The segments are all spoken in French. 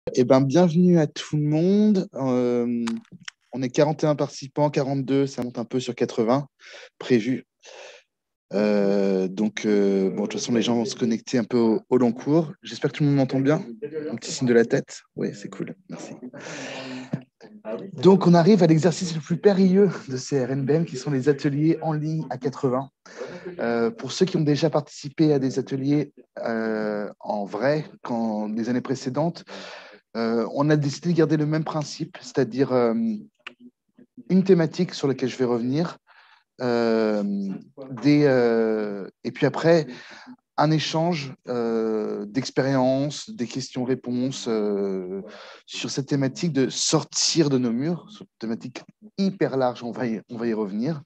Eh ben, bienvenue à tout le monde. On est 41 participants, 42, ça monte un peu sur 80 prévus. Bon, de toute façon, les gens vont se connecter un peu au long cours. J'espère que tout le monde m'entend bien. Un petit signe de la tête. Oui, c'est cool. Merci. Donc, on arrive à l'exercice le plus périlleux de ces RNBM, qui sont les ateliers en ligne à 80. Pour ceux qui ont déjà participé à des ateliers en vrai, quand les années précédentes, on a décidé de garder le même principe, c'est-à-dire une thématique sur laquelle je vais revenir, et puis après, un échange d'expériences, des questions-réponses sur cette thématique de sortir de nos murs, sur une thématique hyper large, on va y revenir.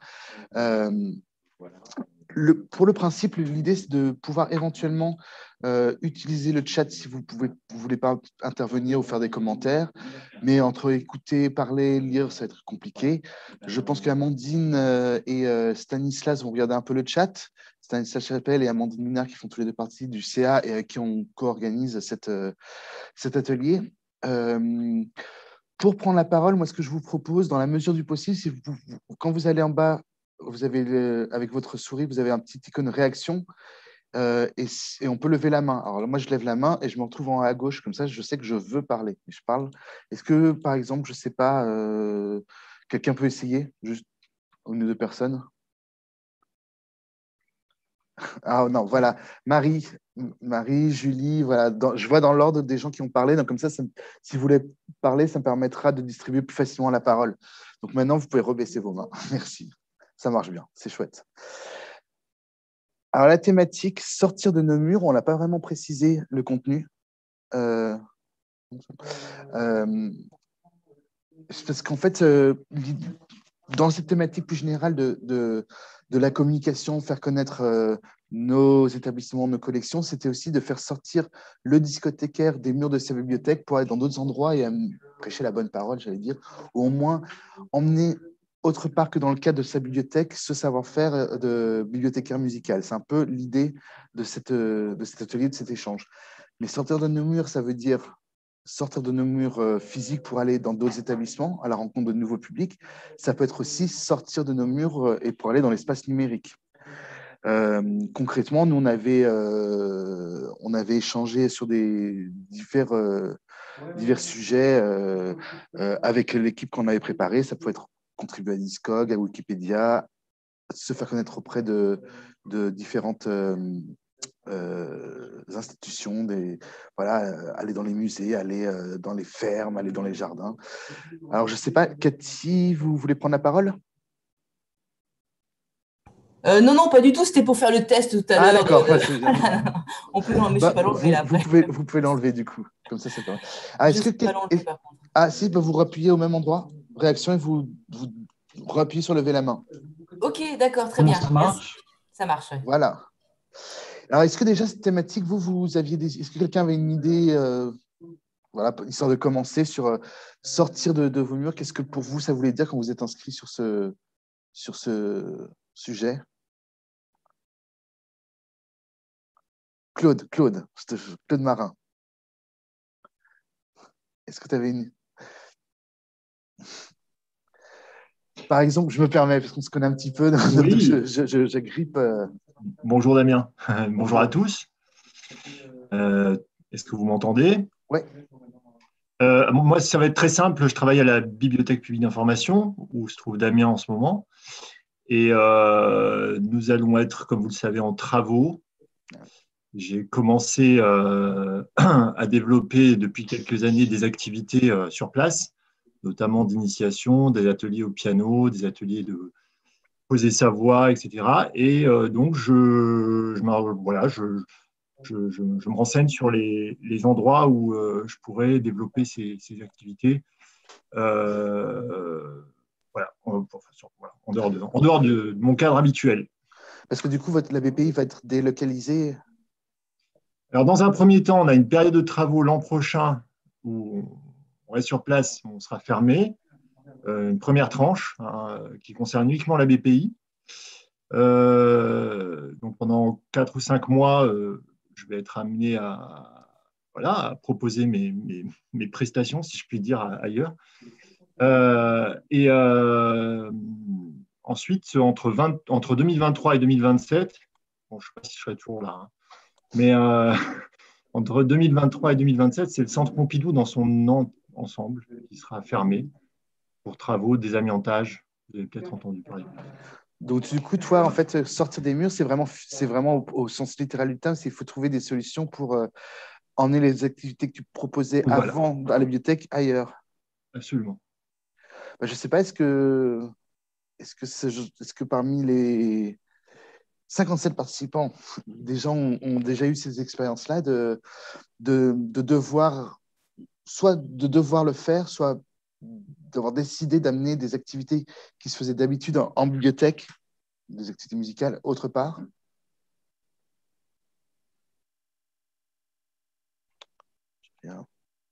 Pour le principe, l'idée, c'est de pouvoir éventuellement utiliser le chat si vous voulez pas intervenir ou faire des commentaires. Mais entre écouter, parler, lire, ça va être compliqué. Je pense qu'Amandine et Stanislas vont regarder un peu le chat. Stanislas Chapelle et Amandine Minard, qui font tous les deux partie du CA et qui on co-organise cet atelier. Pour prendre la parole, moi, ce que je vous propose, dans la mesure du possible, c'est quand vous allez en bas, vous avez avec votre souris, vous avez un petit icône réaction et on peut lever la main. Alors moi, je lève la main et je me retrouve en haut à gauche, comme ça, je sais que je veux parler. Je parle. Est-ce que, par exemple, je ne sais pas, quelqu'un peut essayer, juste une ou deux personnes? Ah non, voilà. Marie, Julie, voilà. Je vois dans l'ordre des gens qui ont parlé. Donc comme ça, si vous voulez parler, ça me permettra de distribuer plus facilement la parole. Donc maintenant, vous pouvez rebaisser vos mains. Merci. Ça marche bien. C'est chouette. Alors la thématique, sortir de nos murs, on l'a pas vraiment précisé le contenu. Euh, euh, Parce qu'en fait, dans cette thématique plus générale de la communication, faire connaître nos établissements, nos collections, c'était aussi de faire sortir le discothécaire des murs de sa bibliothèque pour aller dans d'autres endroits et prêcher la bonne parole, j'allais dire, ou au moins emmener autre part que dans le cadre de sa bibliothèque ce savoir-faire de bibliothécaire musical. C'est un peu l'idée de cet atelier, de cet échange. Mais sortir de nos murs, ça veut dire sortir de nos murs physiques pour aller dans d'autres établissements à la rencontre de nouveaux publics. Ça peut être aussi sortir de nos murs et pour aller dans l'espace numérique. Concrètement, nous, on avait échangé sur des divers sujets avec l'équipe qu'on avait préparée. Ça peut être contribuer à Discog, à Wikipédia, se faire connaître auprès de différentes institutions, voilà, aller dans les musées, aller dans les fermes, aller dans les jardins. Alors, je ne sais pas, Cathy, vous voulez prendre la parole? Non, non, pas du tout. C'était pour faire le test tout à Ah, l'heure. d'accord. On peut l'enlever, mais je ne sais Bah, pas l'enlever là après. vous pouvez l'enlever du coup. Comme ça, c'est pas mal. Ah, Je ne sais pas l'enlever par contre. Ah, si, bah, vous rappuyez au même endroit. Réaction et vous rappuyez sur lever la main. Ok, d'accord, très Comment bien. ça Merci. marche? Ça marche. Ouais. Voilà. Alors, est-ce que déjà cette thématique, vous aviez est-ce que quelqu'un avait une idée, voilà, histoire de commencer sur sortir de vos murs, qu'est-ce que pour vous ça voulait dire quand vous êtes inscrit sur ce sujet? Claude Marin. Est-ce que tu avais une. Par exemple, je me permets, parce qu'on se connaît un petit peu, donc Oui, j'agrippe. bonjour Damien. Bonjour à tous. Est-ce que vous m'entendez? Ouais, Moi, ça va être très simple. Je travaille à la Bibliothèque publique d'information, où se trouve Damien en ce moment. Et nous allons être, comme vous le savez, en travaux. J'ai commencé à développer depuis quelques années des activités sur place, notamment d'initiation, des ateliers au piano, des ateliers de poser sa voix, etc. Et donc, voilà, je me renseigne sur les endroits où je pourrais développer ces activités. Voilà, en dehors de mon cadre habituel. parce que du coup, la BPI va être délocalisée. Alors, dans un premier temps, on a une période de travaux l'an prochain où on reste sur place, on sera fermé. Une première tranche hein, qui concerne uniquement la BPI. Donc pendant 4 ou 5 mois, je vais être amené voilà, à proposer mes prestations, si je puis dire, ailleurs. Et ensuite, entre 2023 et 2027, bon, je ne sais pas si je serai toujours là, hein, mais entre 2023 et 2027, c'est le Centre Pompidou dans son ensemble qui sera fermé pour travaux, désamiantage. Vous avez peut-être entendu parler. Donc, du coup, toi, en fait, sortir des murs, c'est vraiment au sens littéral du terme, c'est qu'il faut trouver des solutions pour emmener les activités que tu proposais Voilà. avant à la bibliothèque ailleurs. Absolument. Je ne sais pas, est-ce que parmi les 57 participants, des gens ont déjà eu ces expériences-là de devoir, soit de devoir le faire, soit d'avoir décidé d'amener des activités qui se faisaient d'habitude en bibliothèque, des activités musicales, autre part? Bien.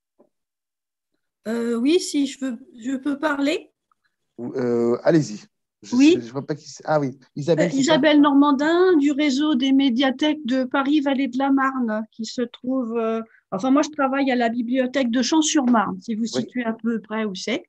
Oui, si je peux parler. Allez-y. Oui. Je vois pas qui c'est. Ah oui, Isabelle. Isabelle Normandin du réseau des médiathèques de Paris-Vallée de la Marne, qui se trouve. Enfin, moi, je travaille à la bibliothèque de Champs-sur-Marne, si vous situez à peu près où c'est.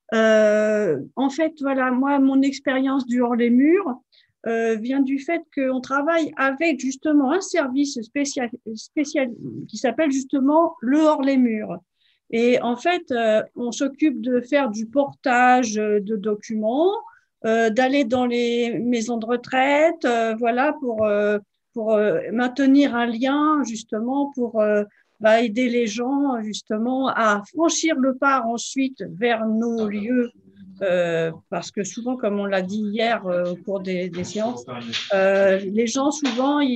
En fait, voilà, moi, mon expérience du hors-les-murs vient du fait qu'on travaille avec justement un service spécial qui s'appelle justement le hors-les-murs. Et en fait, on s'occupe de faire du portage de documents, d'aller dans les maisons de retraite, voilà, pour maintenir un lien justement pour aider les gens justement à franchir le pas ensuite vers nos lieux. Parce que souvent, comme on l'a dit hier au cours des séances, les gens souvent ils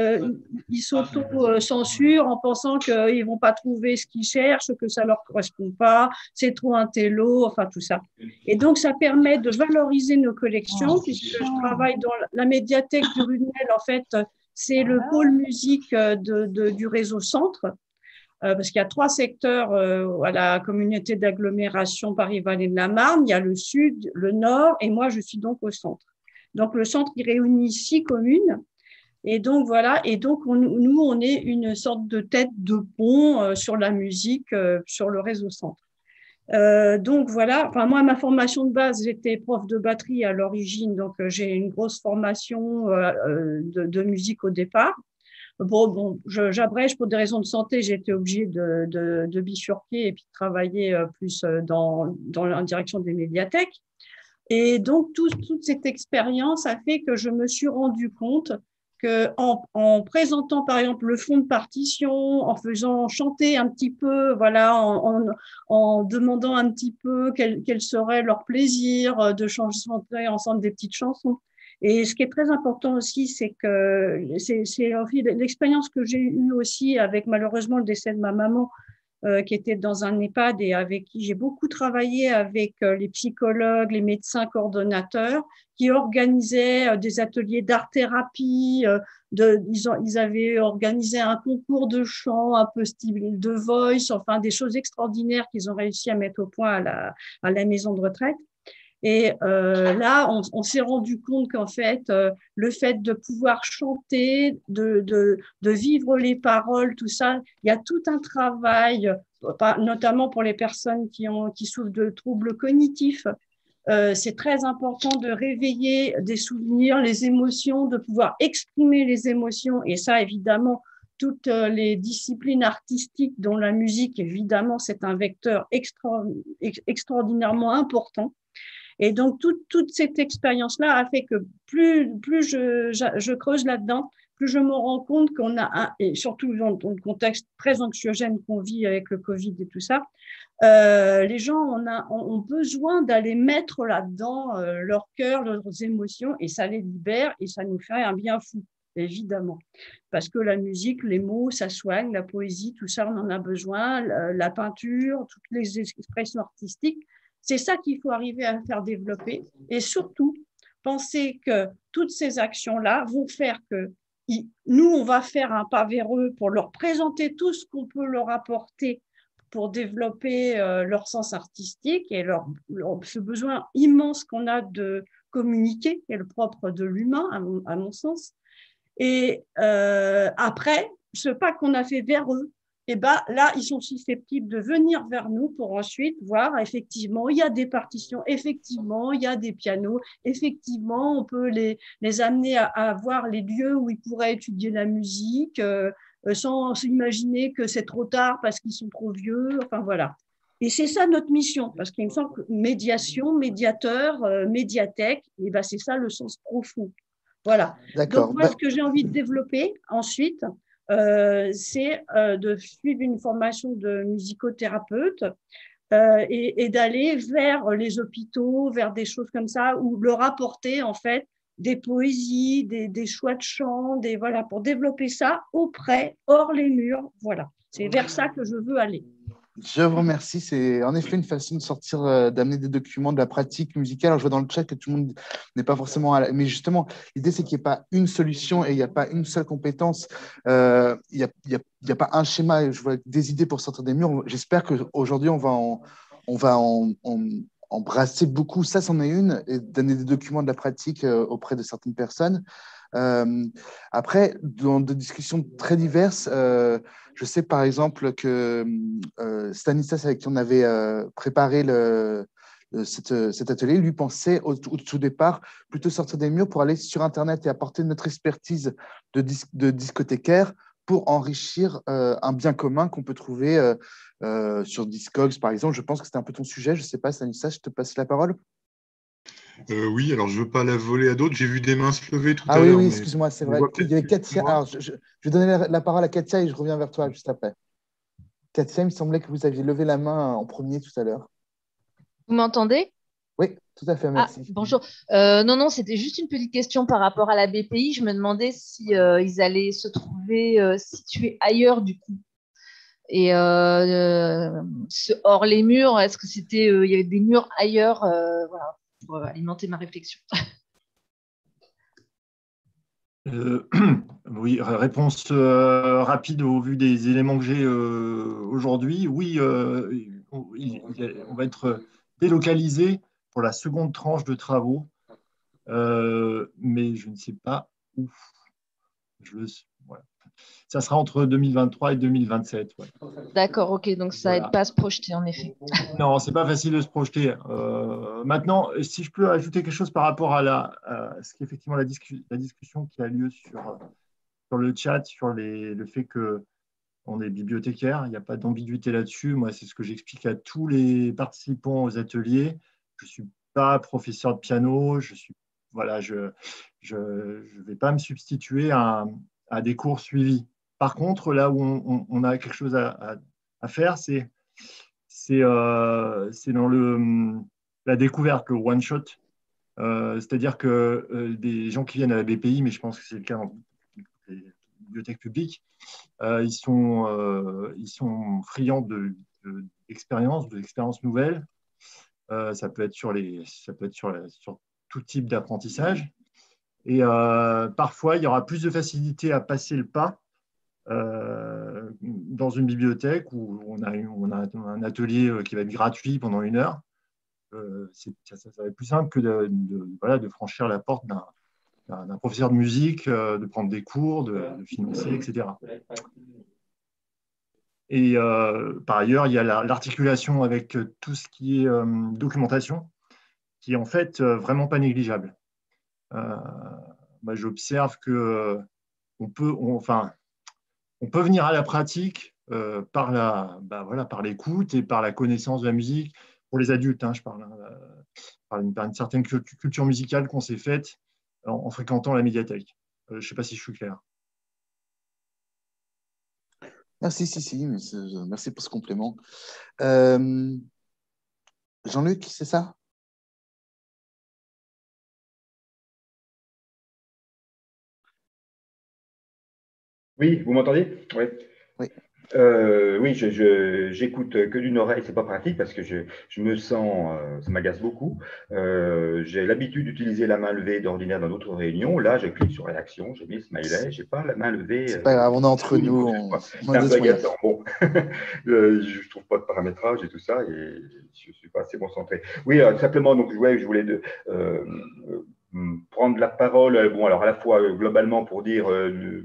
s'auto-censurent en pensant qu'ils vont pas trouver ce qu'ils cherchent, que ça leur correspond pas, c'est trop un télo, enfin tout ça. Et donc ça permet de valoriser nos collections, puisque je travaille dans la médiathèque du Runel. En fait, c'est le pôle musique du réseau Centre. Parce qu'il y a 3 secteurs à la communauté d'agglomération Paris-Vallée de la Marne. Il y a le sud, le nord, et moi, je suis donc au centre. Donc, le centre, il réunit 6 communes. Et donc, voilà. Et donc, nous, on est une sorte de tête de pont sur la musique, sur le réseau Centre. Donc, voilà. Enfin, moi, ma formation de base, j'étais prof de batterie à l'origine. Donc, j'ai une grosse formation de musique au départ. Bon, j'abrège pour des raisons de santé. J'ai été obligée de bifurquer et puis de travailler plus dans la direction des médiathèques. Et donc, toute cette expérience a fait que je me suis rendu compte en présentant, par exemple, le fond de partition, en faisant chanter un petit peu, voilà, en demandant un petit peu quel serait leur plaisir de chanter ensemble des petites chansons. Et ce qui est très important aussi, c'est que c'est l'expérience que j'ai eue aussi avec malheureusement le décès de ma maman, qui était dans un EHPAD et avec qui j'ai beaucoup travaillé avec les psychologues, les médecins coordonnateurs qui organisaient des ateliers d'art-thérapie. Ils avaient organisé un concours de chant un peu style de Voice, enfin des choses extraordinaires qu'ils ont réussi à mettre au point à la maison de retraite. Et là, on s'est rendu compte qu'en fait, le fait de pouvoir chanter, de vivre les paroles, tout ça, il y a tout un travail, notamment pour les personnes qui souffrent de troubles cognitifs. C'est très important de réveiller des souvenirs, les émotions, de pouvoir exprimer les émotions. Et ça, évidemment, toutes les disciplines artistiques, dont la musique, évidemment, c'est un vecteur extraordinairement important. Et donc, toute cette expérience-là a fait que plus je creuse là-dedans, plus je me rends compte qu'on a, et surtout dans le contexte très anxiogène qu'on vit avec le Covid et tout ça, les gens ont besoin d'aller mettre là-dedans leur cœur, leurs émotions, et ça les libère et ça nous fait un bien fou, évidemment. Parce que la musique, les mots, ça soigne, la poésie, tout ça, on en a besoin, la peinture, toutes les expressions artistiques. C'est ça qu'il faut arriver à faire développer et surtout penser que toutes ces actions-là vont faire que nous, on va faire un pas vers eux pour leur présenter tout ce qu'on peut leur apporter pour développer leur sens artistique et ce besoin immense qu'on a de communiquer, qui est le propre de l'humain, à mon sens. Et après, ce pas qu'on a fait vers eux, et ben là, ils sont susceptibles de venir vers nous pour ensuite voir, effectivement, il y a des partitions, effectivement, il y a des pianos, effectivement, on peut les amener à voir les lieux où ils pourraient étudier la musique, sans s'imaginer que c'est trop tard parce qu'ils sont trop vieux, enfin voilà. Et c'est ça notre mission, parce qu'il me semble que médiation, médiateur, médiathèque, et ben c'est ça le sens profond. Voilà. Donc, D'accord. moi, ce que j'ai envie de développer ensuite, c'est de suivre une formation de musicothérapeute et d'aller vers les hôpitaux, vers des choses comme ça, où leur apporter en fait des poésies, des choix de chant, voilà, pour développer ça auprès, hors les murs. Voilà. C'est vers ça que je veux aller. Je vous remercie. C'est en effet une façon de sortir, d'amener des documents de la pratique musicale. Alors, je vois dans le chat que tout le monde n'est pas forcément Mais justement, l'idée, c'est qu'il n'y ait pas une solution et il n'y a pas une seule compétence. Il n'y a pas un schéma. Je vois des idées pour sortir des murs. J'espère qu'aujourd'hui, on va en brasser beaucoup. Ça, c'en est une. Et donner des documents de la pratique auprès de certaines personnes. Après, dans des discussions très diverses, je sais par exemple que Stanislas, avec qui on avait préparé cet atelier, lui pensait au tout départ plutôt sortir des murs pour aller sur Internet et apporter notre expertise de discothécaire pour enrichir un bien commun qu'on peut trouver sur Discogs, par exemple. Je pense que c'était un peu ton sujet. Je ne sais pas, Stanislas, je te passe la parole. Oui, alors je ne veux pas la voler à d'autres. J'ai vu des mains se lever tout Ah à oui, l'heure. oui, Mais excuse-moi, c'est on vrai. voit Il y peut-être avait plus que Katia. moi. Alors, je vais donner la parole à Katia et je reviens vers toi juste après. Katia, il me semblait que vous aviez levé la main en premier tout à l'heure. Vous m'entendez? Oui, tout à fait, Ah, merci. bonjour. Non, c'était juste une petite question par rapport à la BPI. Je me demandais si ils allaient se trouver situés ailleurs du coup. Et hors les murs, est-ce que c'était, il y avait des murs ailleurs, voilà, pour alimenter ma réflexion. Oui, réponse rapide au vu des éléments que j'ai aujourd'hui. Oui, on va être délocalisé pour la seconde tranche de travaux, mais je ne sais pas où. Voilà. Ça sera entre 2023 et 2027. Ouais. D'accord, ok, donc ça n'aide pas à se projeter en effet. Non, c'est pas facile de se projeter. Maintenant, si je peux ajouter quelque chose par rapport à ce qui est effectivement la discussion qui a lieu sur le chat, sur le fait qu'on est bibliothécaire, il n'y a pas d'ambiguïté là-dessus. Moi, c'est ce que j'explique à tous les participants aux ateliers. Je ne suis pas professeur de piano, voilà, je vais pas me substituer à des cours suivis. Par contre, là où on a quelque chose à faire, c'est dans la découverte, le one-shot. C'est-à-dire que des gens qui viennent à la BPI, mais je pense que c'est le cas dans les bibliothèques publiques, ils sont friands d'expériences nouvelles. Ça peut être sur tout type d'apprentissage. Et parfois, il y aura plus de facilité à passer le pas dans une bibliothèque où on a un atelier qui va être gratuit pendant 1 heure. Ça va être plus simple que de franchir la porte d'un professeur de musique, de prendre des cours, de financer, etc. Et par ailleurs, il y a l'articulation avec tout ce qui est documentation, qui est en fait vraiment pas négligeable. Moi, j'observe que on peut venir à la pratique par l'écoute et par la connaissance de la musique. Pour les adultes, je parle, par une certaine culture musicale qu'on s'est faite en fréquentant la médiathèque. Je ne sais pas si je suis clair. Merci, merci pour ce complément. Jean-Luc, c'est ça? Oui, vous m'entendez? Oui. Oui. Oui, j'écoute que d'une oreille, c'est pas pratique parce que je me sens, ça m'agace beaucoup. J'ai l'habitude d'utiliser la main levée d'ordinaire dans d'autres réunions. Là, je clique sur réaction, j'ai mis smiley, j'ai pas la main levée. C'est pas grave, on est entre nous. C'est un peu agaçant. Bon, je trouve pas de paramétrage et tout ça et je suis pas assez concentré. Oui, simplement, donc ouais, je voulais prendre la parole. Bon, alors à la fois globalement pour dire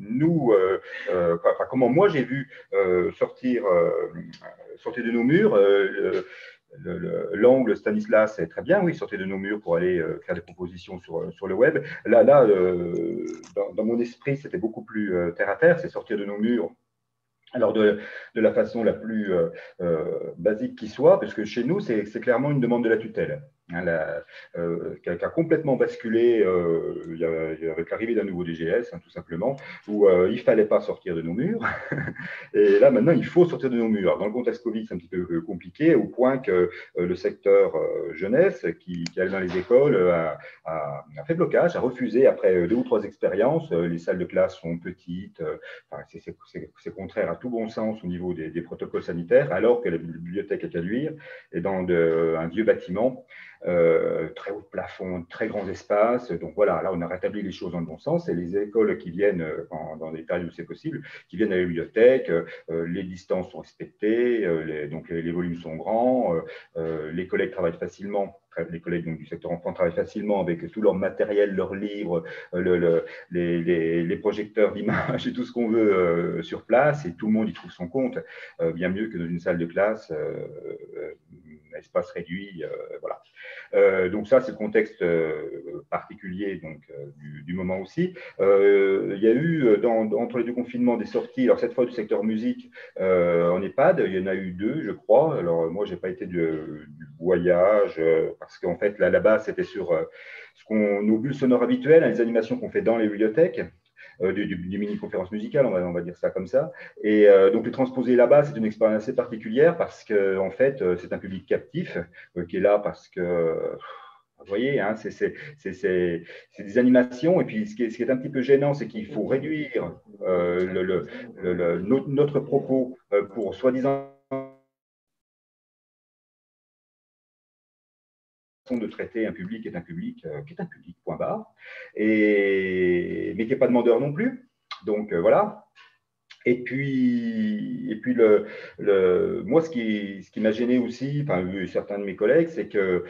nous, comment moi j'ai vu sortir de nos murs. L'angle Stanislas est très bien, oui, sortir de nos murs pour aller faire des propositions sur le web. Là, dans mon esprit, c'était beaucoup plus terre à terre, c'est sortir de nos murs. Alors, de la façon la plus basique qui soit, parce que chez nous, c'est clairement une demande de la tutelle, hein, qui a complètement basculé avec l'arrivée d'un nouveau DGS, hein, tout simplement, où il ne fallait pas sortir de nos murs. Et là, maintenant, il faut sortir de nos murs. Alors, dans le contexte Covid, c'est un petit peu compliqué, au point que le secteur jeunesse, qui allait dans les écoles, a fait blocage, a refusé, après 2 ou 3 expériences. Les salles de classe sont petites, c'est contraire à tout bon sens au niveau des protocoles sanitaires, alors que la bibliothèque est à Luire et dans un vieux bâtiment, très haut de plafond, très grands espaces. Donc voilà, là on a rétabli les choses dans le bon sens, et les écoles qui viennent, dans des périodes où c'est possible, qui viennent à la bibliothèque, les distances sont respectées, donc les volumes sont grands, les collègues travaillent facilement. Les collègues donc, du secteur enfant travaillent facilement avec tout leur matériel, leurs livres, les projecteurs d'images et tout ce qu'on veut sur place, et tout le monde y trouve son compte, bien mieux que dans une salle de classe, espace réduit, voilà. Donc ça, c'est le contexte particulier donc, du moment aussi. Il y a eu, entre les 2 confinements, des sorties, alors cette fois du secteur musique en EHPAD, il y en a eu 2, je crois. Alors moi, je n'ai pas été du voyage, parce qu'en fait, là, là-bas, c'était sur nos bulles sonores habituelles, hein, les animations qu'on fait dans les bibliothèques, du mini-conférence musicale, on va dire ça comme ça. Et donc, les transposer là-bas, c'est une expérience assez particulière, parce qu'en fait, c'est un public captif qui est là parce que… Vous voyez, hein, c'est des animations, et puis ce qui est un petit peu gênant, c'est qu'il faut réduire notre propos pour soi-disant de traiter un public qui est un public, point barre, mais qui n'est pas demandeur non plus. Donc voilà. Et puis moi, ce qui m'a gêné aussi, enfin, certains de mes collègues, c'est que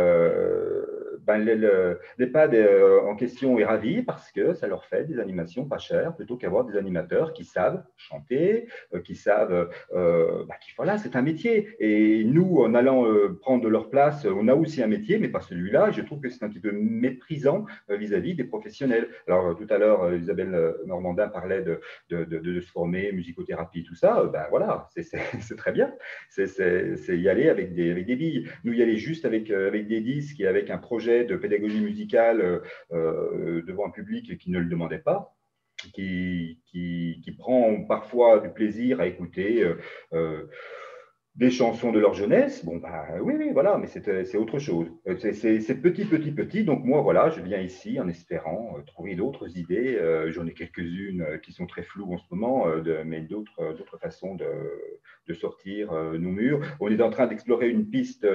l'EHPAD en question est ravi, parce que ça leur fait des animations pas chères, plutôt qu'avoir des animateurs qui savent chanter, qui savent… voilà, c'est un métier. Et nous, en allant prendre leur place, on a aussi un métier, mais pas celui-là. Et je trouve que c'est un petit peu méprisant vis-à-vis des professionnels. Alors, tout à l'heure, Isabelle Normandin parlait de se former, musicothérapie, tout ça. Ben voilà, c'est très bien. C'est y aller avec des billes. Nous, y aller juste avec des disques et avec un projet de pédagogie musicale devant un public qui ne le demandait pas, qui prend parfois du plaisir à écouter des chansons de leur jeunesse. Bon, bah oui, voilà, mais c'est autre chose. C'est petit. Donc moi, voilà, je viens ici en espérant trouver d'autres idées. J'en ai quelques-unes qui sont très floues en ce moment, mais d'autres façons de sortir nos murs. On est en train d'explorer une piste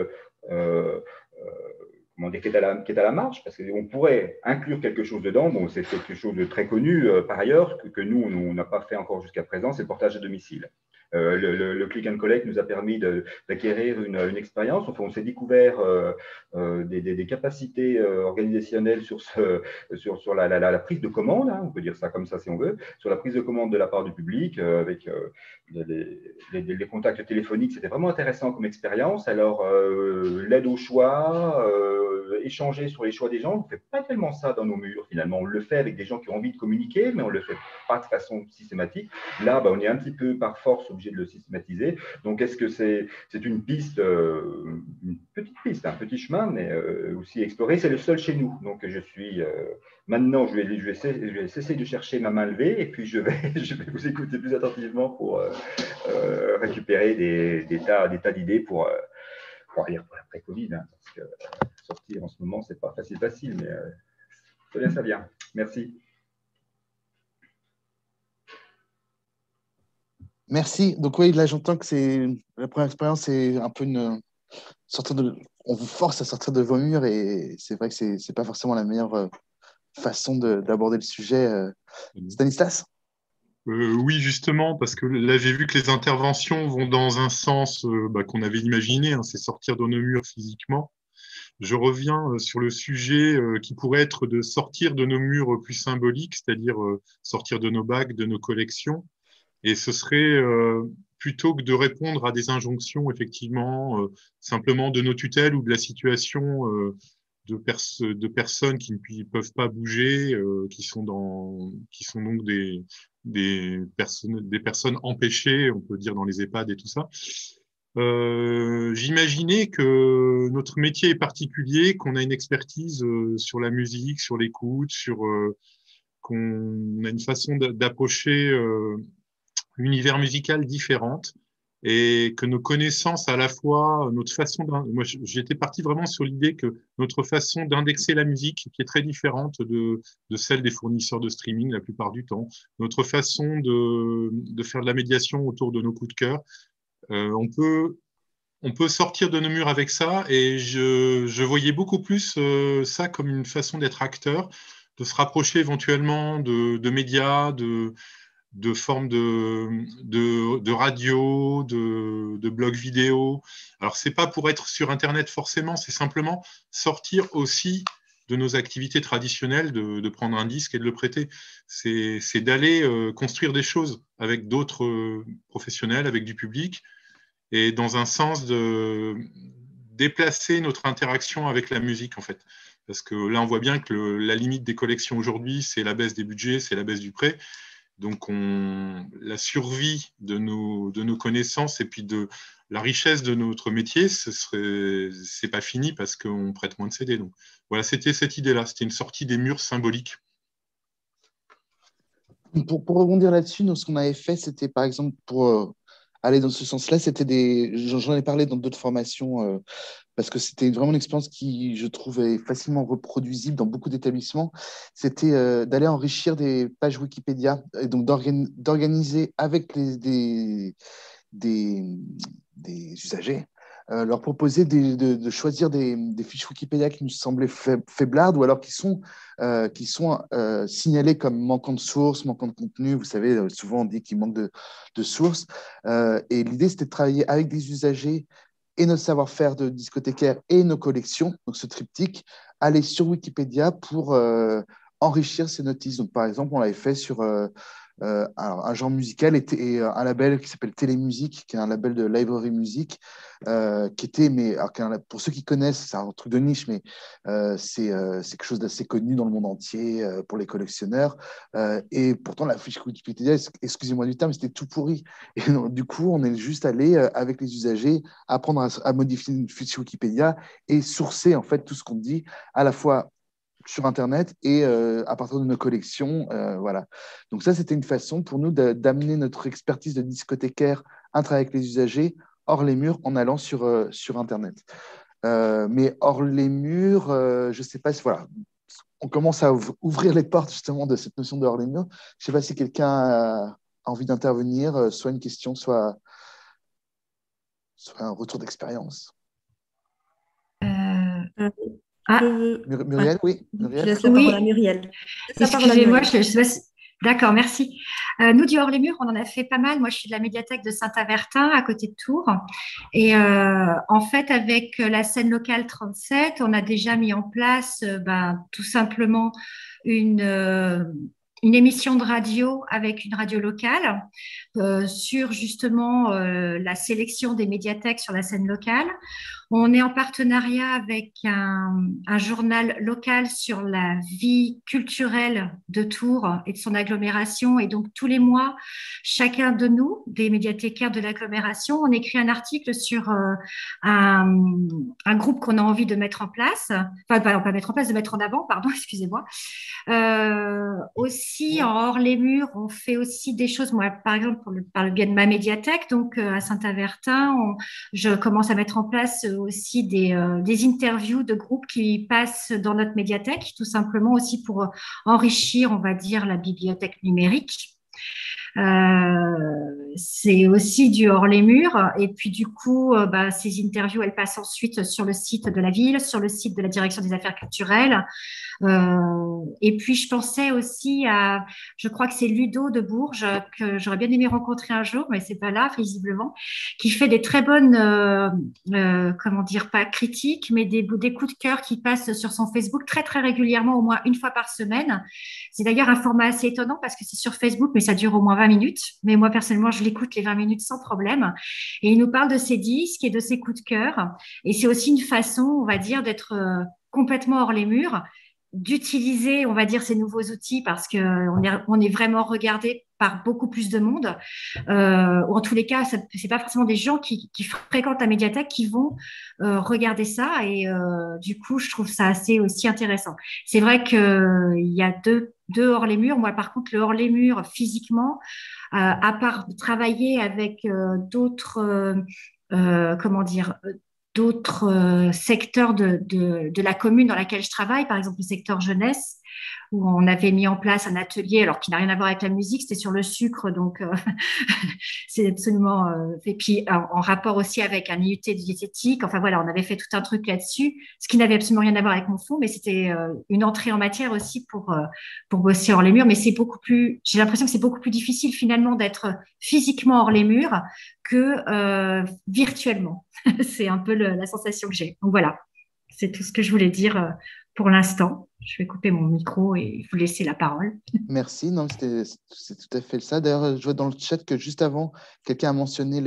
qui est à la marge, parce qu'on pourrait inclure quelque chose dedans. Bon, c'est quelque chose de très connu par ailleurs, que nous, on n'a pas fait encore jusqu'à présent, c'est le portage à domicile. Le click and collect nous a permis d'acquérir une expérience. Enfin, on s'est découvert des capacités organisationnelles sur la prise de commande, hein, on peut dire ça comme ça si on veut, sur la prise de commande de la part du public, avec les contacts téléphoniques. C'était vraiment intéressant comme expérience. Alors, l'aide au choix, échanger sur les choix des gens, on ne fait pas tellement ça dans nos murs finalement. On le fait avec des gens qui ont envie de communiquer, mais on ne le fait pas de façon systématique. Là, on est un petit peu par force obligé de le systématiser. Donc, est-ce que c'est une piste, une petite piste, un petit chemin, mais aussi explorer. C'est le seul chez nous. Donc, je suis… maintenant, je vais cesser de chercher ma main levée, et puis je vais vous écouter plus attentivement pour récupérer des tas d'idées pour l'après-Covid, hein, parce que sortir en ce moment, c'est pas facile, mais ça vient. Merci. Merci. Donc oui, là j'entends que la première expérience, c'est un peu on vous force à sortir de vos murs, et c'est vrai que c'est pas forcément la meilleure façon d'aborder le sujet. Stanislas ? Oui, justement, parce que là, j'ai vu que les interventions vont dans un sens qu'on avait imaginé, hein, c'est sortir de nos murs physiquement. je reviens sur le sujet qui pourrait être de sortir de nos murs plus symboliques, c'est-à-dire sortir de nos bacs, de nos collections. Et ce serait plutôt que de répondre à des injonctions, effectivement, simplement de nos tutelles ou de la situation de personnes qui ne peuvent pas bouger, qui sont donc des personnes empêchées, on peut dire dans les EHPAD et tout ça. J'imaginais que notre métier est particulier, qu'on a une expertise sur la musique, sur l'écoute, qu'on a une façon d'approcher l'univers musical différente et que nos connaissances à la fois, notre façon moi j'étais parti vraiment sur l'idée que notre façon d'indexer la musique, qui est très différente de celle des fournisseurs de streaming la plupart du temps, notre façon de faire de la médiation autour de nos coups de cœur, on peut sortir de nos murs avec ça, et je voyais beaucoup plus ça comme une façon d'être acteur, de se rapprocher éventuellement de médias, de formes de radio, de blogs vidéo. Alors, c'est pas pour être sur Internet forcément, c'est simplement sortir aussi de nos activités traditionnelles, de prendre un disque et de le prêter. C'est d'aller construire des choses avec d'autres professionnels, avec du public, et dans un sens de déplacer notre interaction avec la musique, en fait. Parce que là, on voit bien que la limite des collections aujourd'hui, c'est la baisse des budgets, c'est la baisse du prêt. Donc, la survie de nos connaissances et puis de la richesse de notre métier, c'est pas fini parce qu'on prête moins de CD. Donc, voilà, c'était cette idée-là. C'était une sortie des murs symboliques. Pour rebondir là-dessus, nous, ce qu'on avait fait, c'était par exemple pour aller dans ce sens-là, j'en ai parlé dans d'autres formations parce que c'était vraiment une expérience qui, je trouve, est facilement reproduisible dans beaucoup d'établissements. C'était d'aller enrichir des pages Wikipédia et donc d'organiser avec des usagers, leur proposer de choisir des fiches Wikipédia qui nous semblaient faiblardes ou alors qui sont signalés comme manquant de sources, manquant de contenu. Vous savez, souvent on dit qu'il manque de sources. Et l'idée, c'était de travailler avec des usagers et notre savoir-faire de discothécaire et nos collections, donc ce triptyque, aller sur Wikipédia pour enrichir ces notices. Donc, par exemple, on l'avait fait sur alors, un genre musical et un label qui s'appelle Télémusique, qui est un label de library music, qui était, pour ceux qui connaissent, c'est un truc de niche, mais c'est quelque chose d'assez connu dans le monde entier pour les collectionneurs. Et pourtant, la fiche Wikipédia, excusez-moi du terme, c'était tout pourri. Et donc, du coup, on est juste allé avec les usagers apprendre à modifier une fiche Wikipédia et sourcer en fait tout ce qu'on dit à la fois sur Internet et à partir de nos collections. Voilà. Donc ça, c'était une façon pour nous d'amener notre expertise de discothécaire à travailler avec les usagers hors les murs en allant sur Internet. Mais hors les murs, je ne sais pas si... Voilà, on commence à ouvrir les portes justement de cette notion de hors les murs. Je ne sais pas si quelqu'un a envie d'intervenir, soit une question, soit un retour d'expérience. Muriel, oui. Muriel. Je laisse la parole à Muriel. Excusez-moi, je sais pas si... D'accord, merci. Nous, du hors les murs, on en a fait pas mal. Moi, je suis de la médiathèque de Saint-Avertin, à côté de Tours. Et en fait, avec la scène locale 37, on a déjà mis en place tout simplement une émission de radio avec une radio locale sur justement la sélection des médiathèques sur la scène locale. On est en partenariat avec un journal local sur la vie culturelle de Tours et de son agglomération. Et donc, tous les mois, chacun de nous, des médiathécaires de l'agglomération, on écrit un article sur un groupe qu'on a envie de mettre en place. Enfin, pas mettre en place, de mettre en avant, pardon, excusez-moi. Aussi, en hors les murs, on fait aussi des choses. Moi, par exemple, par le biais de ma médiathèque, donc à Saint-Avertin, je commence à mettre en place aussi des interviews de groupes qui passent dans notre médiathèque, tout simplement aussi pour enrichir, on va dire, la bibliothèque numérique. C'est aussi du hors les murs. Et puis du coup, ces interviews, elles passent ensuite sur le site de la ville, sur le site de la direction des affaires culturelles. Et puis, je pensais aussi à, je crois que c'est Ludo de Bourges, que j'aurais bien aimé rencontrer un jour, mais c'est pas là, visiblement, qui fait des très bonnes, comment dire, pas critiques, mais des coups de cœur qui passent sur son Facebook très, très régulièrement, au moins une fois par semaine. C'est d'ailleurs un format assez étonnant parce que c'est sur Facebook, mais ça dure au moins 20 minutes. Mais moi, personnellement, je l'écoute les 20 minutes sans problème. Et il nous parle de ses disques et de ses coups de cœur. Et c'est aussi une façon, on va dire, d'être complètement hors les murs, d'utiliser, on va dire, ces nouveaux outils parce on est vraiment regardé par beaucoup plus de monde. Ou en tous les cas, c'est pas forcément des gens qui fréquentent la médiathèque qui vont regarder ça. Et du coup, je trouve ça assez aussi intéressant. C'est vrai qu'il y a deux hors les murs. Moi, par contre, le hors les murs, physiquement, à part travailler avec d'autres, comment dire, d'autres secteurs de la commune dans laquelle je travaille, par exemple le secteur jeunesse, où on avait mis en place un atelier, alors qui n'a rien à voir avec la musique, c'était sur le sucre, donc c'est absolument... et puis en rapport aussi avec un IUT de diététique, enfin voilà, on avait fait tout un truc là-dessus, ce qui n'avait absolument rien à voir avec mon fond, mais c'était une entrée en matière aussi pour bosser hors les murs, mais c'est beaucoup plus... J'ai l'impression que c'est beaucoup plus difficile finalement d'être physiquement hors les murs que virtuellement. C'est un peu la sensation que j'ai. Donc voilà, c'est tout ce que je voulais dire pour l'instant. Je vais couper mon micro et vous laisser la parole. Merci. Non, c'est tout à fait ça. D'ailleurs, je vois dans le chat que juste avant, quelqu'un a mentionné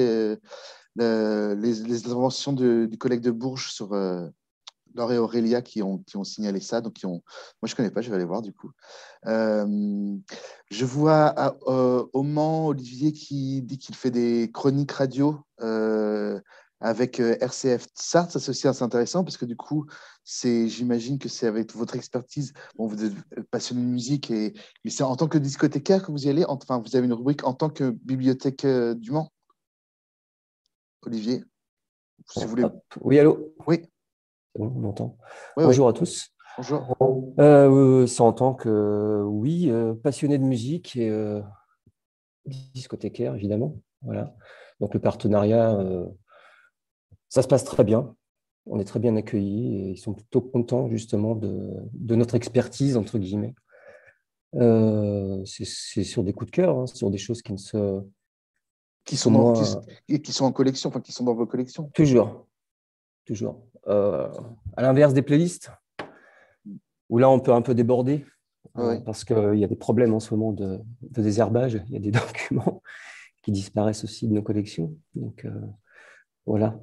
les interventions du collègue de Bourges sur Laure et Aurélia qui ont signalé ça. Donc, moi, je ne connais pas, je vais aller voir du coup. Je vois au Mans, Olivier qui dit qu'il fait des chroniques radio avec RCF Sarthe. Ça, c'est aussi assez intéressant parce que du coup, j'imagine que c'est avec votre expertise. Bon, vous êtes passionné de musique, mais c'est en tant que discothécaire que vous y allez. Enfin, vous avez une rubrique en tant que bibliothèque du Mans. Olivier, si vous voulez. Oui, allô? Oui. C'est bon, on m'entend. Oui, Bonjour oui. à tous. Bonjour. C'est en tant que, oui, passionné de musique et discothécaire, évidemment. Voilà. Donc, le partenariat, ça se passe très bien. On est très bien accueillis et ils sont plutôt contents, justement, de notre expertise, entre guillemets. C'est sur des coups de cœur, hein, sur des choses qui ne se... Qui sont en collection, enfin, qui sont dans vos collections. Toujours. À l'inverse des playlists, où là, on peut un peu déborder, parce qu'il y a des problèmes en ce moment de désherbage. Il y a des documents qui disparaissent aussi de nos collections. Donc, voilà.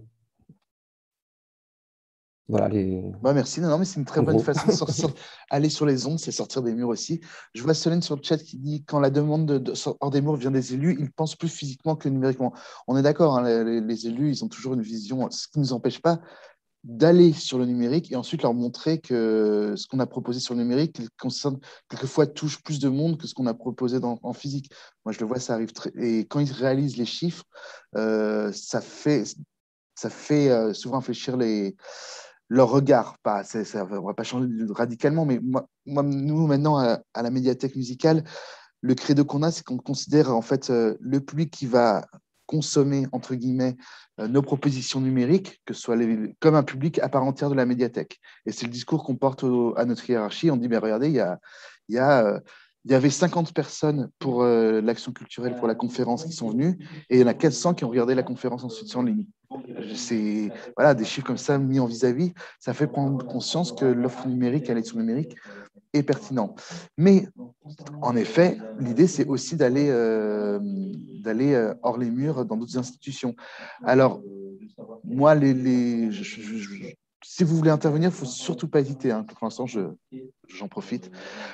Voilà merci. Non, mais c'est une très bonne façon de aller sur les ondes, c'est sortir des murs aussi. Je vois Solène sur le chat qui dit quand la demande hors des murs vient des élus, ils pensent plus physiquement que numériquement. On est d'accord, hein, les élus, ils ont toujours une vision, ce qui ne nous empêche pas d'aller sur le numérique et ensuite leur montrer que ce qu'on a proposé sur le numérique, il concerne quelquefois touche plus de monde que ce qu'on a proposé en physique. Moi, je le vois, ça arrive et quand ils réalisent les chiffres, ça fait souvent réfléchir leur regard. Ça ne va pas changer radicalement, mais nous, maintenant, à la médiathèque musicale, le credo qu'on a, c'est qu'on considère en fait le public qui va consommer, entre guillemets, nos propositions numériques, que ce soit comme un public à part entière de la médiathèque. Et c'est le discours qu'on porte à notre hiérarchie. On dit, mais regardez, il y avait 50 personnes pour l'action culturelle, pour la conférence qui sont venues, et il y en a 400 qui ont regardé la conférence ensuite en ligne. C'est des chiffres comme ça mis en vis-à-vis, ça fait prendre conscience que l'offre numérique, elle est sur le numérique, est pertinent. Mais en effet, l'idée, c'est aussi d'aller hors les murs dans d'autres institutions. Alors, moi, si vous voulez intervenir, il ne faut surtout pas hésiter. Hein. Pour l'instant, j'en profite.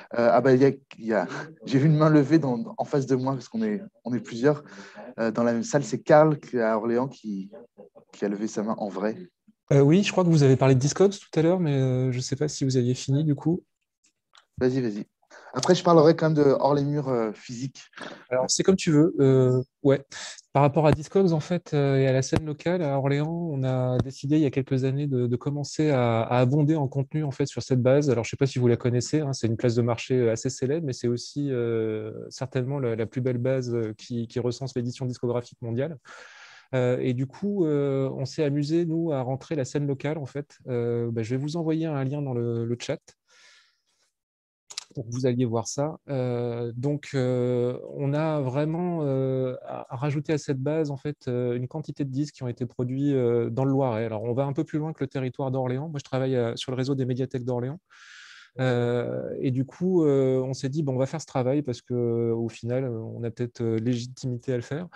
J'ai vu une main levée en face de moi, parce qu'on est plusieurs. Dans la même salle, c'est Karl à Orléans qui a levé sa main en vrai. Oui, je crois que vous avez parlé de Discogs tout à l'heure, mais je ne sais pas si vous aviez fini du coup. Vas-y. Après, je parlerai quand même de hors les murs physiques. Alors, c'est comme tu veux. Ouais. Par rapport à Discogs, en fait, et à la scène locale à Orléans, on a décidé il y a quelques années de commencer à abonder en contenu en fait sur cette base. Alors, je ne sais pas si vous la connaissez, hein, c'est une place de marché assez célèbre, mais c'est aussi certainement la plus belle base qui recense l'édition discographique mondiale. Et du coup, on s'est amusé, nous, à rentrer la scène locale, en fait. Je vais vous envoyer un lien dans le chat pour que vous alliez voir ça. On a vraiment rajouté à cette base en fait une quantité de disques qui ont été produits dans le Loiret. Alors, on va un peu plus loin que le territoire d'Orléans. Moi, je travaille sur le réseau des médiathèques d'Orléans. Et du coup, on s'est dit, bon, on va faire ce travail parce qu'au final, on a peut-être légitimité à le faire.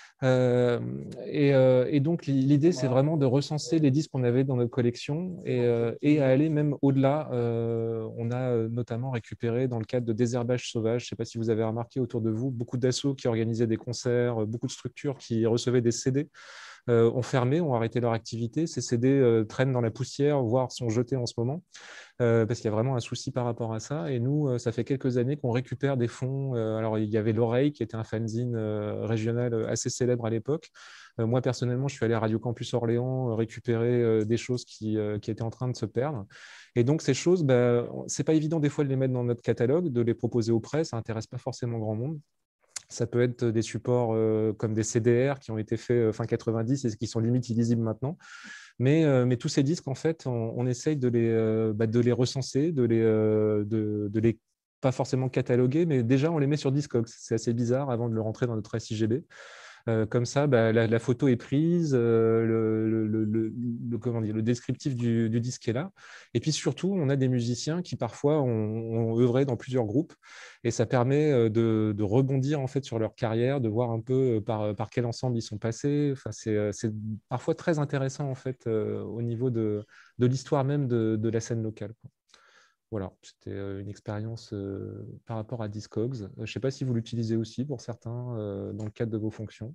Et donc, l'idée, c'est vraiment de recenser les disques qu'on avait dans notre collection et à aller même au-delà. On a notamment récupéré dans le cadre de Désherbage sauvage, je ne sais pas si vous avez remarqué autour de vous, beaucoup d'assauts qui organisaient des concerts, beaucoup de structures qui recevaient des CD. Ont fermé, ont arrêté leur activité. Ces CD traînent dans la poussière, voire sont jetés en ce moment, parce qu'il y a vraiment un souci par rapport à ça. Et nous, ça fait quelques années qu'on récupère des fonds. Alors, il y avait L'Oreille, qui était un fanzine régional assez célèbre à l'époque. Moi, personnellement, je suis allé à Radio Campus Orléans récupérer des choses qui étaient en train de se perdre. Et donc, ces choses, c'est pas évident des fois de les mettre dans notre catalogue, de les proposer aux presse. Ça n'intéresse pas forcément grand monde. Ça peut être des supports comme des CDR qui ont été faits fin 90 et qui sont limite illisibles maintenant. Mais tous ces disques, en fait, on essaye de les recenser, de les pas forcément cataloguer, mais déjà, on les met sur Discogs. C'est assez bizarre avant de le rentrer dans notre SIGB. Comme ça, la photo est prise, comment dire, le descriptif du disque est là. Et puis surtout, on a des musiciens qui parfois ont œuvré dans plusieurs groupes et ça permet de rebondir en fait sur leur carrière, de voir un peu par quel ensemble ils sont passés. Enfin, c'est parfois très intéressant en fait au niveau de l'histoire même de la scène locale, quoi. Voilà, c'était une expérience par rapport à Discogs. Je ne sais pas si vous l'utilisez aussi pour certains dans le cadre de vos fonctions.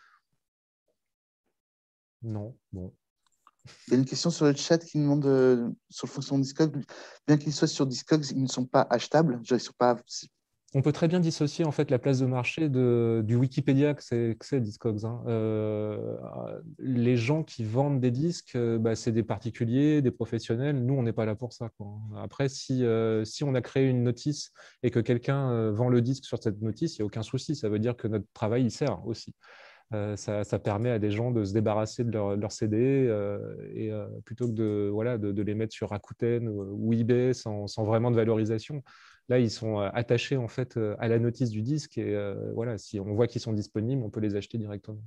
Non, bon. Il y a une question sur le chat qui demande sur le fonctionnement de Discogs. Bien qu'ils soient sur Discogs, ils ne sont pas achetables. Ils sont pas... On peut très bien dissocier en fait la place de marché du Wikipédia que c'est Discogs, hein. Les gens qui vendent des disques, c'est des particuliers, des professionnels. Nous, on n'est pas là pour ça, quoi. Après, si on a créé une notice et que quelqu'un vend le disque sur cette notice, il n'y a aucun souci. Ça veut dire que notre travail, il sert aussi. Ça permet à des gens de se débarrasser de leur CD plutôt que de les mettre sur Rakuten ou eBay sans vraiment de valorisation. Là, ils sont attachés en fait à la notice du disque et voilà, si on voit qu'ils sont disponibles, on peut les acheter directement.